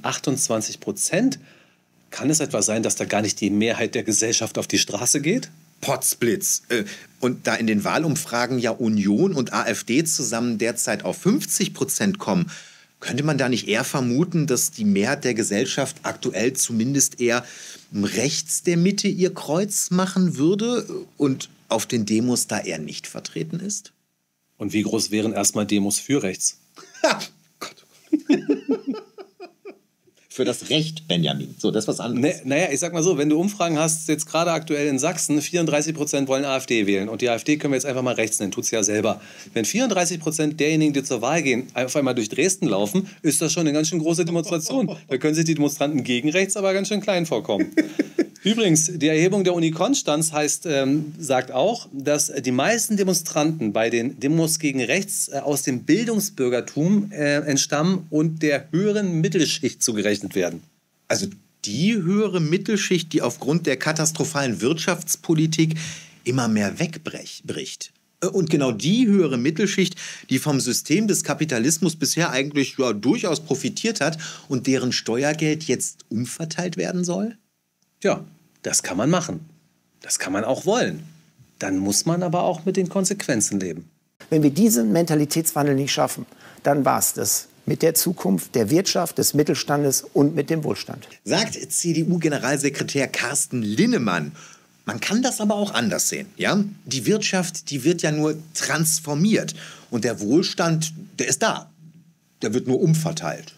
28%. Kann es etwa sein, dass da gar nicht die Mehrheit der Gesellschaft auf die Straße geht? Potzblitz. Und da in den Wahlumfragen ja Union und AfD zusammen derzeit auf 50% kommen, könnte man da nicht eher vermuten, dass die Mehrheit der Gesellschaft aktuell zumindest eher rechts der Mitte ihr Kreuz machen würde und auf den Demos da eher nicht vertreten ist? Und wie groß wären erstmal Demos für rechts? Für das Recht, Benjamin. So, das ist was anderes. Naja, ich sag mal so, wenn du Umfragen hast, jetzt gerade aktuell in Sachsen, 34% wollen AfD wählen. Und die AfD können wir jetzt einfach mal rechts nennen, tut sie ja selber. Wenn 34% derjenigen, die zur Wahl gehen, auf einmal durch Dresden laufen, ist das schon eine ganz schön große Demonstration. Da können sich die Demonstranten gegen rechts aber ganz schön klein vorkommen. Übrigens, die Erhebung der Uni Konstanz sagt auch, dass die meisten Demonstranten bei den Demos gegen rechts aus dem Bildungsbürgertum entstammen und der höheren Mittelschicht zugerechnet werden. Also die höhere Mittelschicht, die aufgrund der katastrophalen Wirtschaftspolitik immer mehr wegbricht. Und genau die höhere Mittelschicht, die vom System des Kapitalismus bisher eigentlich durchaus profitiert hat und deren Steuergeld jetzt umverteilt werden soll? Ja, das kann man machen. Das kann man auch wollen. Dann muss man aber auch mit den Konsequenzen leben. Wenn wir diesen Mentalitätswandel nicht schaffen, dann war es das mit der Zukunft der Wirtschaft, des Mittelstandes und mit dem Wohlstand. Sagt CDU-Generalsekretär Carsten Linnemann. Man kann das aber auch anders sehen. Ja? Die Wirtschaft, die wird ja nur transformiert. Und der Wohlstand, der ist da. Der wird nur umverteilt.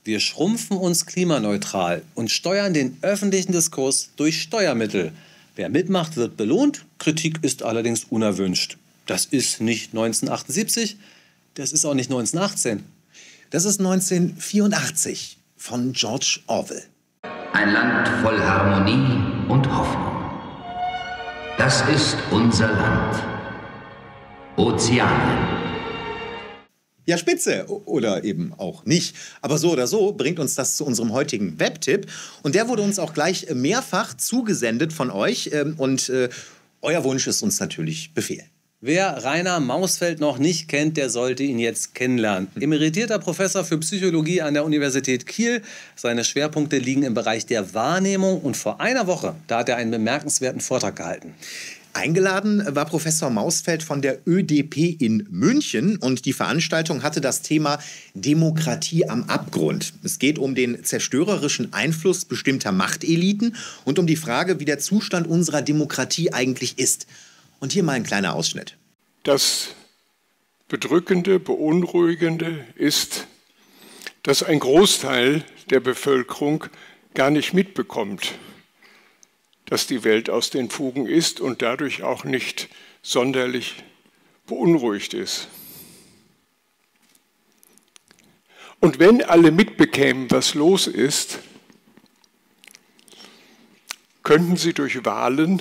Wir schrumpfen uns klimaneutral und steuern den öffentlichen Diskurs durch Steuermittel. Wer mitmacht, wird belohnt. Kritik ist allerdings unerwünscht. Das ist nicht 1978, das ist auch nicht 1918. Das ist 1984 von George Orwell. Ein Land voll Harmonie und Hoffnung. Das ist unser Land. Ozeanien. Ja, spitze. Oder eben auch nicht. Aber so oder so bringt uns das zu unserem heutigen Webtipp. Und der wurde uns auch gleich mehrfach zugesendet von euch. Und euer Wunsch ist uns natürlich Befehl. Wer Rainer Mausfeld noch nicht kennt, der sollte ihn jetzt kennenlernen. Emeritierter Professor für Psychologie an der Universität Kiel. Seine Schwerpunkte liegen im Bereich der Wahrnehmung. Und vor einer Woche, da hat er einen bemerkenswerten Vortrag gehalten. Eingeladen war Professor Mausfeld von der ÖDP in München und die Veranstaltung hatte das Thema Demokratie am Abgrund. Es geht um den zerstörerischen Einfluss bestimmter Machteliten und um die Frage, wie der Zustand unserer Demokratie eigentlich ist. Und hier mal ein kleiner Ausschnitt. Das Bedrückende, Beunruhigende ist, dass ein Großteil der Bevölkerung gar nicht mitbekommt, dass die Welt aus den Fugen ist und dadurch auch nicht sonderlich beunruhigt ist. Und wenn alle mitbekämen, was los ist, könnten sie durch Wahlen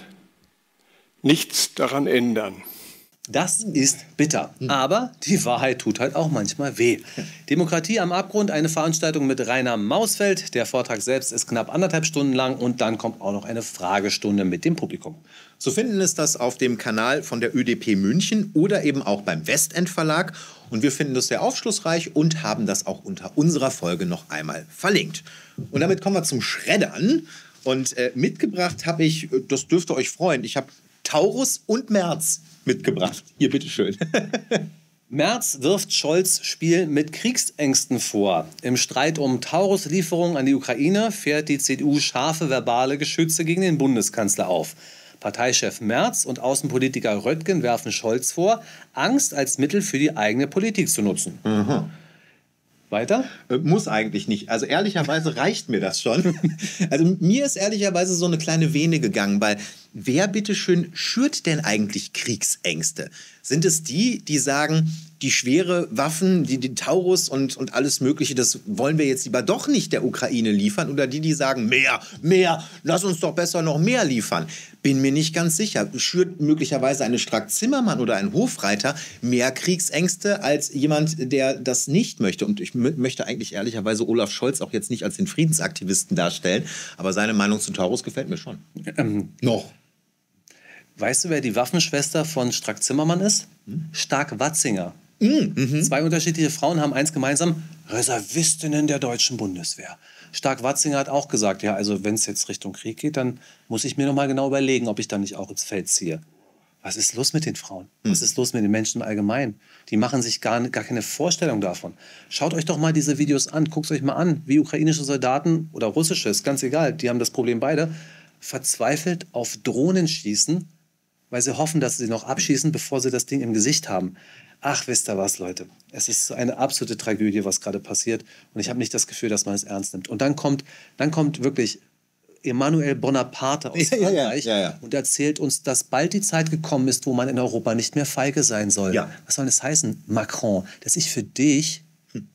nichts daran ändern. Das ist bitter, aber die Wahrheit tut halt auch manchmal weh. Demokratie am Abgrund, eine Veranstaltung mit Rainer Mausfeld. Der Vortrag selbst ist knapp 1,5 Stunden lang und dann kommt auch noch eine Fragestunde mit dem Publikum. Zu finden ist das auf dem Kanal von der ÖDP München oder eben auch beim Westend Verlag. Und wir finden das sehr aufschlussreich und haben das auch unter unserer Folge noch einmal verlinkt. Und damit kommen wir zum Schreddern. Und mitgebracht habe ich, das dürfte euch freuen, ich habe Taurus und Merz mitgebracht. Hier, bitteschön. Merz wirft Scholz Spiel mit Kriegsängsten vor. Im Streit um Taurus-Lieferungen an die Ukraine fährt die CDU scharfe verbale Geschütze gegen den Bundeskanzler auf. Parteichef Merz und Außenpolitiker Röttgen werfen Scholz vor, Angst als Mittel für die eigene Politik zu nutzen. Mhm. Weiter? Muss eigentlich nicht. Also ehrlicherweise reicht mir das schon. Also mir ist ehrlicherweise so eine kleine Vene gegangen, weil wer bitteschön schürt denn eigentlich Kriegsängste? Sind es die, die sagen, die schwere Waffen, die Taurus und alles Mögliche, das wollen wir jetzt lieber doch nicht der Ukraine liefern? Oder die sagen, mehr, lass uns doch besser noch mehr liefern? Bin mir nicht ganz sicher. Schürt möglicherweise eine Strack-Zimmermann oder ein Hofreiter mehr Kriegsängste als jemand, der das nicht möchte? Und ich möchte eigentlich ehrlicherweise Olaf Scholz auch jetzt nicht als den Friedensaktivisten darstellen, aber seine Meinung zu Taurus gefällt mir schon. Noch. Weißt du, wer die Waffenschwester von Strack-Zimmermann ist? Stark-Watzinger. Zwei unterschiedliche Frauen haben eins gemeinsam: Reservistinnen der deutschen Bundeswehr. Stark-Watzinger hat auch gesagt, ja, also wenn es jetzt Richtung Krieg geht, dann muss ich mir noch mal genau überlegen, ob ich dann nicht auch ins Feld ziehe. Was ist los mit den Frauen? Was ist los mit den Menschen im Allgemeinen? Die machen sich gar keine Vorstellung davon. Schaut euch doch mal diese Videos an, guckt euch mal an, wie ukrainische Soldaten oder russische, ist ganz egal, die haben das Problem beide, verzweifelt auf Drohnen schießen, weil sie hoffen, dass sie noch abschießen, bevor sie das Ding im Gesicht haben. Ach, wisst ihr was, Leute? Es ist eine absolute Tragödie, was gerade passiert. Und ich habe nicht das Gefühl, dass man es ernst nimmt. Und dann kommt wirklich Emmanuel Bonaparte aus Frankreich und erzählt uns, dass bald die Zeit gekommen ist, wo man in Europa nicht mehr feige sein soll. Ja. Was soll das heißen, Macron? Dass ich für dich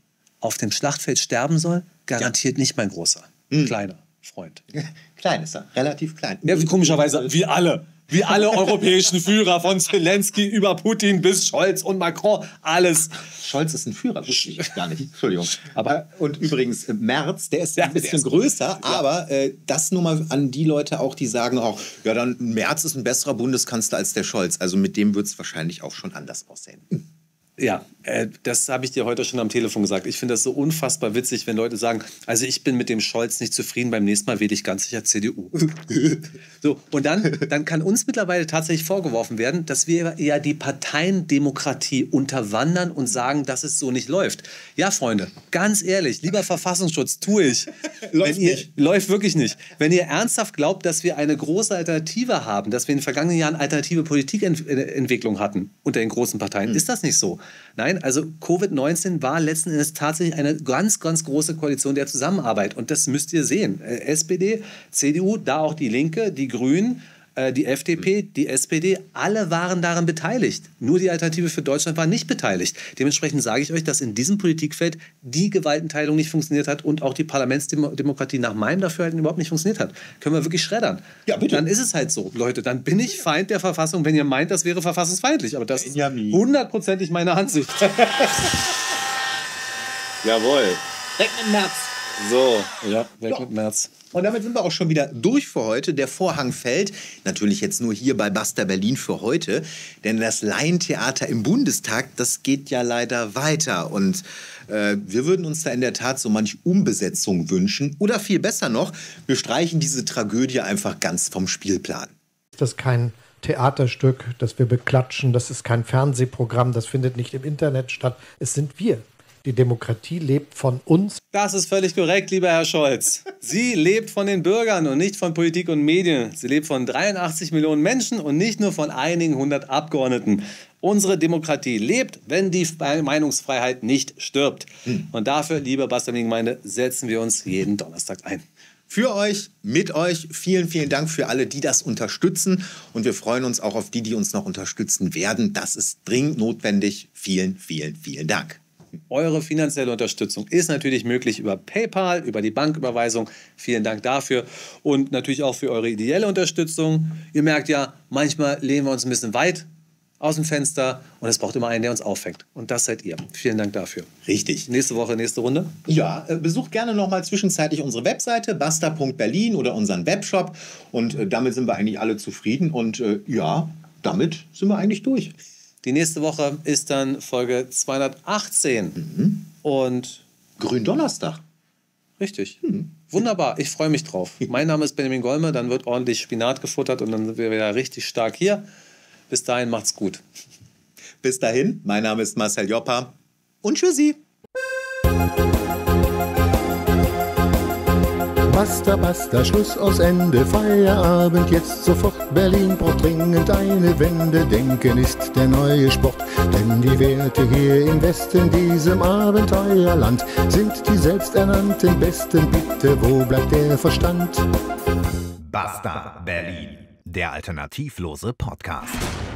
auf dem Schlachtfeld sterben soll? Garantiert nicht, mein großer, kleiner Freund. Klein ist er, relativ klein. Ja, komischerweise, wie alle. Wie alle europäischen Führer, von Zelensky über Putin bis Scholz und Macron, alles. Scholz ist ein Führer, wusste ich gar nicht. Entschuldigung. Aber, und übrigens, Merz, der ist ein bisschen größer, aber das nur mal an die Leute auch, die sagen auch, ja, dann Merz ist ein besserer Bundeskanzler als der Scholz. Also mit dem wird es wahrscheinlich auch schon anders aussehen. Ja, das habe ich dir heute schon am Telefon gesagt. Ich finde das so unfassbar witzig, wenn Leute sagen, also ich bin mit dem Scholz nicht zufrieden, beim nächsten Mal wähle ich ganz sicher CDU. So, und dann kann uns mittlerweile tatsächlich vorgeworfen werden, dass wir ja die Parteiendemokratie unterwandern und sagen, dass es so nicht läuft. Ja, Freunde, ganz ehrlich, lieber Verfassungsschutz, tue ich. Läuft wirklich nicht. Wenn ihr ernsthaft glaubt, dass wir eine große Alternative haben, dass wir in den vergangenen Jahren alternative Politikentwicklung hatten unter den großen Parteien, ist das nicht so. Nein, also Covid-19 war letzten Endes tatsächlich eine ganz, ganz große Koalition der Zusammenarbeit. Und das müsst ihr sehen. SPD, CDU, da auch die Linke, die Grünen, die FDP, die SPD, alle waren daran beteiligt. Nur die Alternative für Deutschland war nicht beteiligt. Dementsprechend sage ich euch, dass in diesem Politikfeld die Gewaltenteilung nicht funktioniert hat und auch die Parlamentsdemokratie nach meinem Dafürhalten überhaupt nicht funktioniert hat. Können wir wirklich schreddern. Ja, bitte. Dann ist es halt so, Leute. Dann bin ich Feind der Verfassung, wenn ihr meint, das wäre verfassungsfeindlich. Aber das ist 100%ig meine Ansicht. Jawohl. Weg mit Merz. So, ja, weg mit Merz. Und damit sind wir auch schon wieder durch für heute. Der Vorhang fällt. Natürlich jetzt nur hier bei Basta Berlin für heute. Denn das Laientheater im Bundestag, das geht ja leider weiter. Und wir würden uns da in der Tat so manch Umbesetzung wünschen. Oder viel besser noch, wir streichen diese Tragödie einfach ganz vom Spielplan. Das ist kein Theaterstück, das wir beklatschen. Das ist kein Fernsehprogramm. Das findet nicht im Internet statt. Es sind wir. Die Demokratie lebt von uns. Das ist völlig korrekt, lieber Herr Scholz. Sie lebt von den Bürgern und nicht von Politik und Medien. Sie lebt von 83 Millionen Menschen und nicht nur von einigen 100 Abgeordneten. Unsere Demokratie lebt, wenn die Meinungsfreiheit nicht stirbt. Und dafür, liebe Basta-Berlin-Gemeinde, setzen wir uns jeden Donnerstag ein. Für euch, mit euch, vielen, vielen Dank für alle, die das unterstützen. Und wir freuen uns auch auf die uns noch unterstützen werden. Das ist dringend notwendig. Vielen, vielen, vielen Dank. Eure finanzielle Unterstützung ist natürlich möglich über PayPal, über die Banküberweisung. Vielen Dank dafür. Und natürlich auch für eure ideelle Unterstützung. Ihr merkt ja, manchmal lehnen wir uns ein bisschen weit aus dem Fenster und es braucht immer einen, der uns auffängt. Und das seid ihr. Vielen Dank dafür. Richtig. Nächste Woche, nächste Runde? Ja, besucht gerne noch mal zwischenzeitlich unsere Webseite basta.berlin oder unseren Webshop. Und damit sind wir eigentlich alle zufrieden. Und ja, damit sind wir eigentlich durch. Die nächste Woche ist dann Folge 218. Und Gründonnerstag. Richtig. Wunderbar, ich freue mich drauf. Mein Name ist Benjamin Golme, dann wird ordentlich Spinat gefuttert und dann sind wir wieder richtig stark hier. Bis dahin, macht's gut. Bis dahin, mein Name ist Marcel Joppa und tschüssi. Basta, basta, Schluss aus Ende, Feierabend, jetzt sofort, Berlin braucht dringend eine Wende, Denken ist der neue Sport, denn die Werte hier im Westen, diesem Abenteuerland, sind die selbsternannten Besten, bitte, wo bleibt der Verstand? Basta Berlin, der alternativlose Podcast.